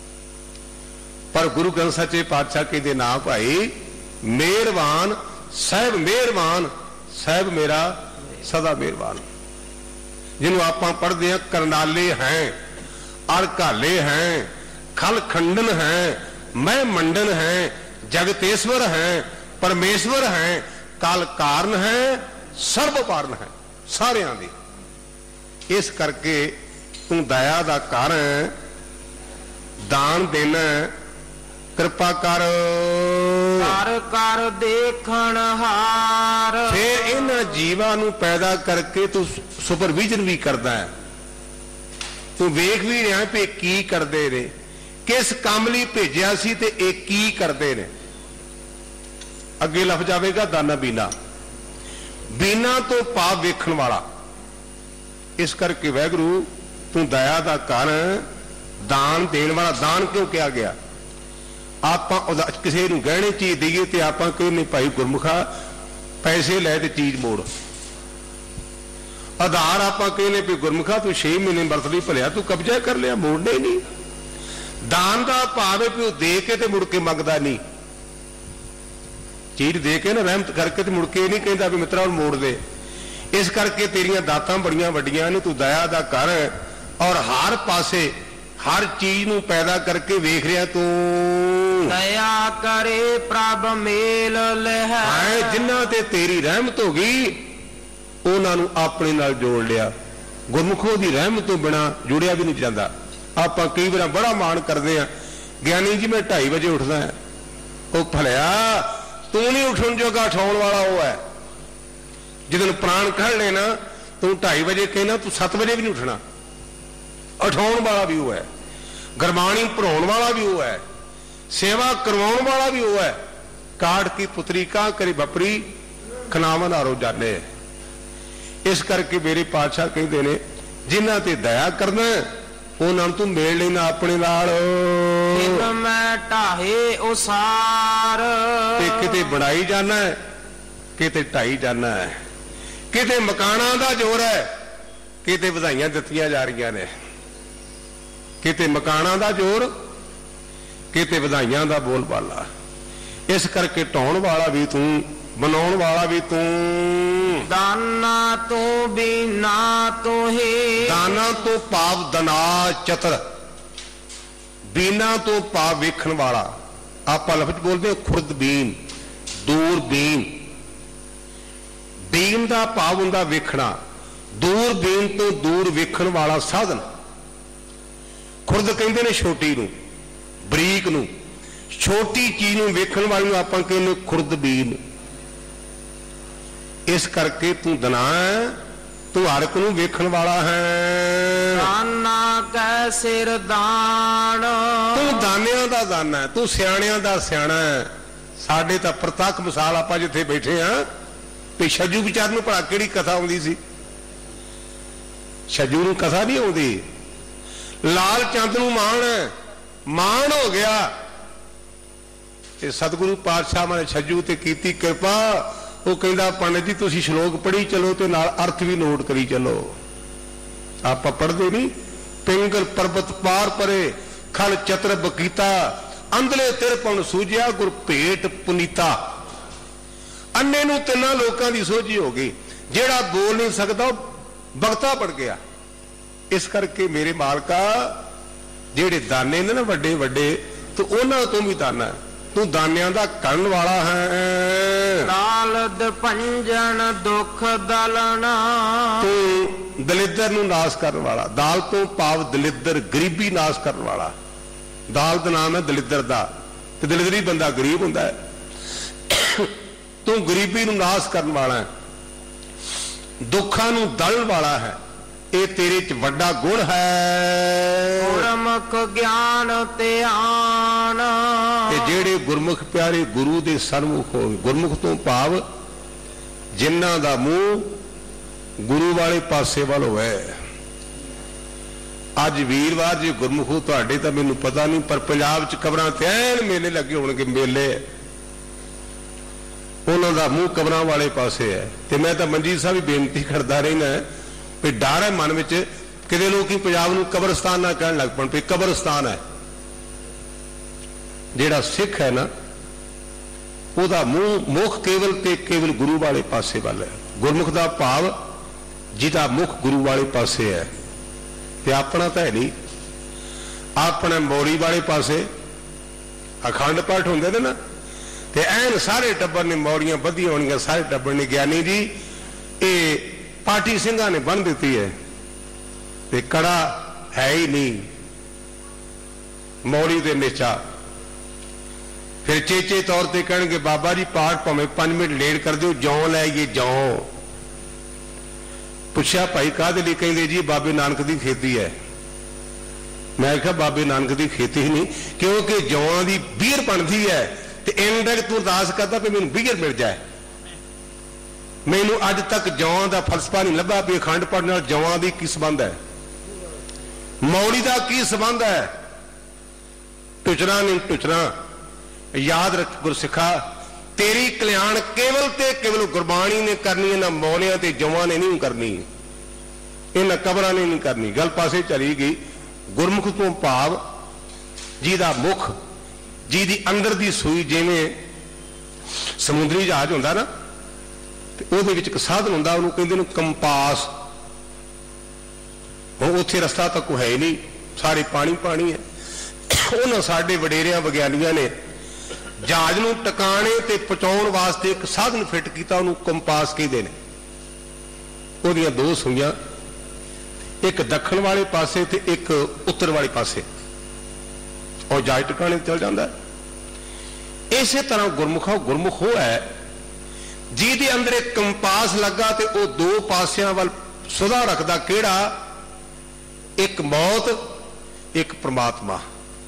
ਪਰ ਗੁਰੂ ਗ੍ਰੰਥ ਸੱਚੇ ਪਾਤਸ਼ਾਹ ਕਹਿੰਦੇ ਨਾ ਭਾਈ, ਮਿਹਰਬਾਨ ਸਾਹਿਬ, ਮਿਹਰਬਾਨ ਸਾਹਿਬ ਮੇਰਾ ਸਦਾ ਮਿਹਰਬਾਨ। ਜਿਹਨੂੰ ਆਪਾਂ ਪੜ੍ਹਦੇ ਹਾਂ ਕਰਨਾਲੇ ਹੈ, ਅਰਕਾਲੇ ਹੈ, खल खंडन है, मैं मंडन है, जगतेश्वर है, परमेश्वर है, काल कारण है, सर्व पारण है, सारियां दी। इस करके तू दया दा कारण, दान देना, कृपा कर कर कर देखण हार। फिर इन्हां जीवां नूं पैदा करके तू सुपरविजन भी करदा है। तू वेख भी रहा भी की करदे ने, किस काम ਲਈ ਭੇਜਿਆ ਸੀ ਤੇ ਇਹ ਕੀ ਕਰਦੇ ਨੇ। ਅੱਗੇ ਲਫ਼ ਜਾਵੇਗਾ ਦਾਨਾ ਬੀਨਾ। ਬੀਨਾ ਤੋਂ ਭਾਵ ਵੇਖਣ ਵਾਲਾ। ਇਸ ਕਰਕੇ ਵਾਹਿਗੁਰੂ ਤੂੰ ਦਇਆ ਦਾ ਘਰ, ਦਾਨ ਦੇਣ ਵਾਲਾ। ਦਾਨ ਕਿਉਂ ਕਿਹਾ ਗਿਆ? ਆਪਾਂ ਕਿਸੇ ਨੂੰ ਗਹਿਣੇ ਚੀਜ਼ ਦੇਈਏ ਤੇ ਆਪਾਂ ਕਹਿੰਦੇ ਭਾਈ ਗੁਰਮੁਖਾ ਪੈਸੇ ਲੈ ਤੇ ਚੀਜ਼ ਮੋੜ। ਆਧਾਰ ਆਪਾਂ ਕਹਿੰਦੇ ਵੀ ਗੁਰਮੁਖਾ ਤੂੰ ਛੇ ਮਹੀਨੇ ਵਰਤ ਲਈ, ਭਲਿਆ ਤੂੰ ਕਬਜ਼ਾ ਕਰ ਲਿਆ, ਮੋੜਨਾ ਹੀ ਨਹੀਂ। ਦਾਨ ਦਾ ਭਾਵ ਹੈ ਵੀ ਉਹ ਦੇ ਕੇ ਤੇ ਮੁੜ ਕੇ ਮੰਗਦਾ ਨਹੀਂ। ਚੀਜ਼ ਦੇ ਕੇ ਨਾ ਰਹਿਮਤ ਕਰਕੇ ਤੇ ਮੁੜ ਕੇ ਨਹੀਂ ਕਹਿੰਦਾ ਵੀ ਮਿੱਤਰਾ ਉਹ ਮੋੜ ਦੇ। ਇਸ ਕਰਕੇ ਤੇਰੀਆਂ ਦਾਤਾਂ ਬੜੀਆਂ ਵੱਡੀਆਂ ਨੇ, ਤੂੰ ਦਇਆ ਦਾ ਕਰ। ਔਰ ਹਰ ਪਾਸੇ ਹਰ ਚੀਜ਼ ਨੂੰ ਪੈਦਾ ਕਰਕੇ ਵੇਖ ਰਿਹਾ ਤੂੰ। ਦਇਆ ਕਰੇ ਪ੍ਰਭ ਮੇਲ ਲਹਿ, ਜਿਨ੍ਹਾਂ ਤੇ ਤੇਰੀ ਰਹਿਮਤ ਹੋ ਗਈ ਉਹਨਾਂ ਨੂੰ ਆਪਣੇ ਨਾਲ ਜੋੜ ਲਿਆ। ਗੁਰਮੁਖੋਂ ਦੀ ਰਹਿਮਤ ਤੋਂ ਬਿਨਾਂ ਜੁੜਿਆ ਵੀ ਨਹੀਂ ਜਾਂਦਾ। ਆਪਾਂ ਕਈ ਵਾਰ ਬੜਾ ਮਾਣ ਕਰਦੇ ਆ, ਗਿਆਨੀ ਜੀ ਮੈਂ ਢਾਈ ਵਜੇ ਉੱਠਦਾ ਹੈ। ਉਹ ਭਲਿਆ ਤੂੰ ਨਹੀਂ ਉੱਠਣ ਜੋਗਾ, ਉਠਾਉਣ ਵਾਲਾ ਉਹ ਹੈ। ਜਦੋਂ ਪ੍ਰਾਣ ਕੱਢਣੇ ਨਾ ਤੂੰ ਢਾਈ ਵਜੇ ਕਹਿਣਾ, ਤੂੰ ਸੱਤ ਵਜੇ ਵੀ ਨਹੀਂ ਉੱਠਣਾ, ਉਠਾਉਣ ਵਾਲਾ ਵੀ ਉਹ ਹੈ। गुरबाणी पढ़ाने वाला भी वो है, सेवा करवाने वाला भी वो है। काट की पुत्री का करी बपरी खनावन आरो जाने। इस करके मेरे पातशाह कहते ने जिन्हां ते दया करना उन्हां तू मेल लेना अपने नाल। मैं ढाहे उसार ते किते बनाई जाना है, किते ढाई जाना है, किते मकाना दा जोर है, किते वधाइयां दित्तियां जा रही ने। किते मकाना दा जोर, किते वधाइयां दा बोल बाला। इस करके ढाउण वाला भी तू, बनाउण वाला भी तू। दाना तो बिना तो है, दाना तो पाव दना चतर, बीना तो पाव वेखण वाला। आप लफ्ज बोलते खुर्दबीन, दूरबीन। बीन का भाव हुंदा वेखना, दूरबीन तो दूर वेखण वाला साधन। खुर्द कहते ने छोटी नूं, बरीक नूं, छोटी चीज नूं वेखण वाली नूं आपां कहने खुर्दबीन। इस करके तू दना है, तू हर एक नूं वेखण वाला है। दाना कै सिर दान, तू दानियां दा दाना है, तू सियाणियां दा सियाणा है। साडे तां प्रतੱਖ मिसाल आपां जिथे बैठे हां ते छज्जू विचार नूं भला किहड़ी कथा आउंदी सी? छज्जू नूं कथा नहीं आउंदी। लाल चंद नूं माण माण हो गया ते सतगुरु पातशाह ने छज्जू ते कीती किरपा। वो कहता पंडित जी तुसीं श्लोक पढ़ी चलो ते नाल अर्थ भी नोट करी चलो। आप पढ़ते नहीं? पिंगल पर्वत पार परे खल चतर बकीता, अंधले तिरपण सूझिया गुर भेट पुनीता। अन्ने नूं तिन्ना लोकां दी सोझी हो गई, जेड़ा बोल नहीं सकता बगता पड़ गया। इस करके मेरे मालका जेड़े दाने ने ना वड्डे वड्डे, तो उन्हां तों भी दाना है। तू दानियां दा करन वाला है। दालद पंजन दुख दलना, तू दलिद्र नूं नाश करन वाला। दाल तो भाव दलिद्र, गरीबी नाश करन वाला। दाल दा नाम है दलिद्र दा, ते दलिद्री बंदा गरीब हुंदा है। तू गरीबी नूं नाश करन वाला है, दुखां नूं दलण वाला है। ये तेरे च वड्डा गुण है। गुरमुख ज्ञान ध्यान, ते जेड़े गुरमुख प्यारे गुरु दे सन्मुख हो। गुरमुख तो भाव जिन्हां दा मूंह गुरु वाले पासे वाल होवे। अज वीरवार जी गुरमुख तुहाडे तां मैनूं पता नहीं, पर पंजाब च कबरां ते ऐन मेले लगे होणगे। मेले उन्हां दा मूंह कबरां वाले पासे है। ते मैं तां मंजीत साहब भी बेनती करदा रहना भी डर है मन में किते लोग पंजाब नूं कब्रस्तान ना कहण लग पण भी कब्रस्तान है। जेड़ा सिख है ना उहदा मुंह मुख केवल ते केवल गुरु वाले पासे वाल है। गुरमुख दा भाव जिहदा मुख गुरु वाले पासे है। ते अपना तो है नहीं, अपने मौड़ी वाले पासे अखंड पाठ होंदे ने ना, ते ऐन सारे टब्बर ने मौड़ियां बधियां होणियां, सारे टब्बर ने ज्ञानी जी ये पार्टी सिंघा ने बन दी है, ते कड़ा है ही नहीं मौड़ी दे नीचा। फिर चेचे तौर पर कहेंगे बाबा जी पाठ भावें पांच मिनट लेट कर दो, जौ लैइए जौ। पुछया भाई काहदे लई? कहंदे जी बाबे नानक की खेती है। मैं कहा बाबे नानक की खेती ही नहीं, क्योंकि जौआं की बीर बनती है तो इंडक तू अरदास करता भी मैनूं बीर मिल जाए। मैनू अज तक जौआं का फलसफा नहीं लभा भी अखंड पाठ नाल जौआं दी की संबंध है, मौड़ी का की संबंध है। टुचना नहीं टुचना। याद रख गुरसिखा, तेरी कल्याण केवल ते केवल गुरबाणी ने करनी है, ना मौलियां ते जौआं ने नहीं करनी, इन्हां कबरां ने नहीं करनी। गल पासे चली गई। गुरमुख तो भाव जिहदा मुख, जिहदी अंदर दी सूई, जिवें समुद्री जहाज हुंदा ना, ਉਹਦੇ ਵਿੱਚ ਇੱਕ ਸਾਧਨ ਹੁੰਦਾ, ਉਹਨੂੰ ਕਹਿੰਦੇ ਨੇ ਕੰਪਾਸ। ਹੁਣ ਉੱਥੇ ਰਸਤਾ ਤਾਂ ਕੋਈ ਹੈ ਨਹੀਂ, ਸਾਰੇ ਪਾਣੀ ਪਾਣੀ ਹੈ। ਉਹਨਾਂ ਸਾਡੇ ਵਡੇਰਿਆਂ ਵਿਗਿਆਨੀਆਂ ਨੇ ਜਹਾਜ਼ ਨੂੰ ਟਿਕਾਣੇ ਤੇ ਪਹੁੰਚਾਉਣ ਵਾਸਤੇ ਇੱਕ ਸਾਧਨ ਫਿੱਟ ਕੀਤਾ, ਉਹਨੂੰ ਕੰਪਾਸ ਕਹਿੰਦੇ ਨੇ। ਉਹਦੀਆਂ ਦੋ ਸੂਈਆਂ, ਇੱਕ ਦੱਖਣ ਵਾਲੇ ਪਾਸੇ ਤੇ ਇੱਕ ਉੱਤਰ ਵਾਲੇ ਪਾਸੇ, ਉਹ ਜਹਾਜ਼ ਟਿਕਾਣੇ ਤੇ ਚਲ ਜਾਂਦਾ। ਇਸੇ ਤਰ੍ਹਾਂ ਗੁਰਮੁਖਾ ਗੁਰਮੁਖ ਉਹ ਹੈ ਜਿਹਦੇ अंदर एक कंपास लगा तो वह दो पासियां वाल सुधा रखता। केड़ा? एक मौत एक परमात्मा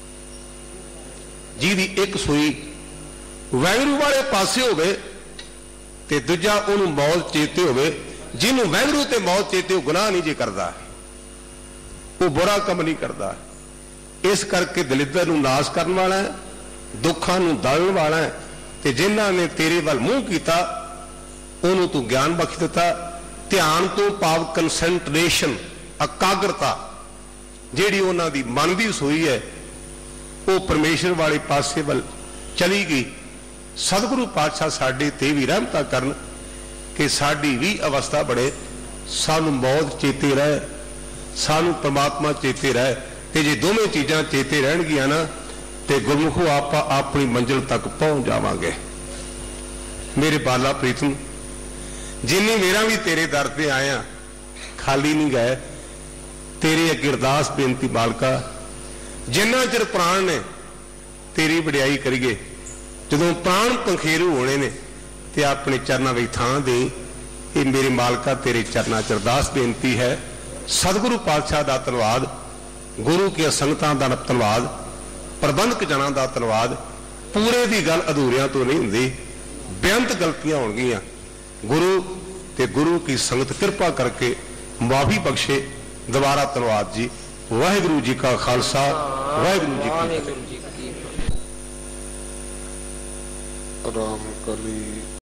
जिहदी एक सूई वैगुरू वाले पासे होवे ते दूजा उहनूं मौत चेते होवे। जिन्हों वैगुरू ते मौत चेते वो गुनाह नहीं जे करदा, वो बुरा काम नहीं करदा। इस करके दलिद्दर नूं नाश करन वाला है, दुखां नूं दलण वाला है, ते जिन्हां ने तेरे वल मूँह कीता उहनूं तू ज्ञान बख्श दिता। ध्यान तो भाव कंसैंट्रेशन, एकाग्रता जिहड़ी उन्हां दी मन दी सूई है वो परमेश्वर वाले पासे वल चली गई। सतगुरु पातशाह साडे ते भी रहमता करन कि साडी भी अवस्था बड़े, सानू मौत चेते रहे, सानू परमात्मा चेते रहे। ते जे दोवें चीज़ां चेते रहणगियां ना ते गुरमुखो आप अपनी मंजिल तक पहुंच जावांगे। मेरे बाला प्रीतम, जिन्नी मेरा भी तेरे दर पे आया खाली नहीं गए। तेरे अगे अरदास बेनती मालका, जिन्ना चिर प्राण ने तेरी वडियाई करिए, जदों प्राण पंखेरू होने ने ते अपने चरणों में थां दे। ये मेरे मालका तेरे चरणों च अरदास बेनती है। सतगुरु पातशाह दा धन्नवाद, गुरु के संगतां दा धन्नवाद, प्रबंधक जनां दा धन्नवाद। पूरे दी गल अधूरियां तो नहीं हुंदी, बेअंत गलतियां होणगियां। गुरु ते गुरु की संगत कृपा करके माफी बख्शे। दोबारा धन्नवाद जी। वाहिगुरू जी का खालसा, वाहिगुरू जी की फतेह। राम कली।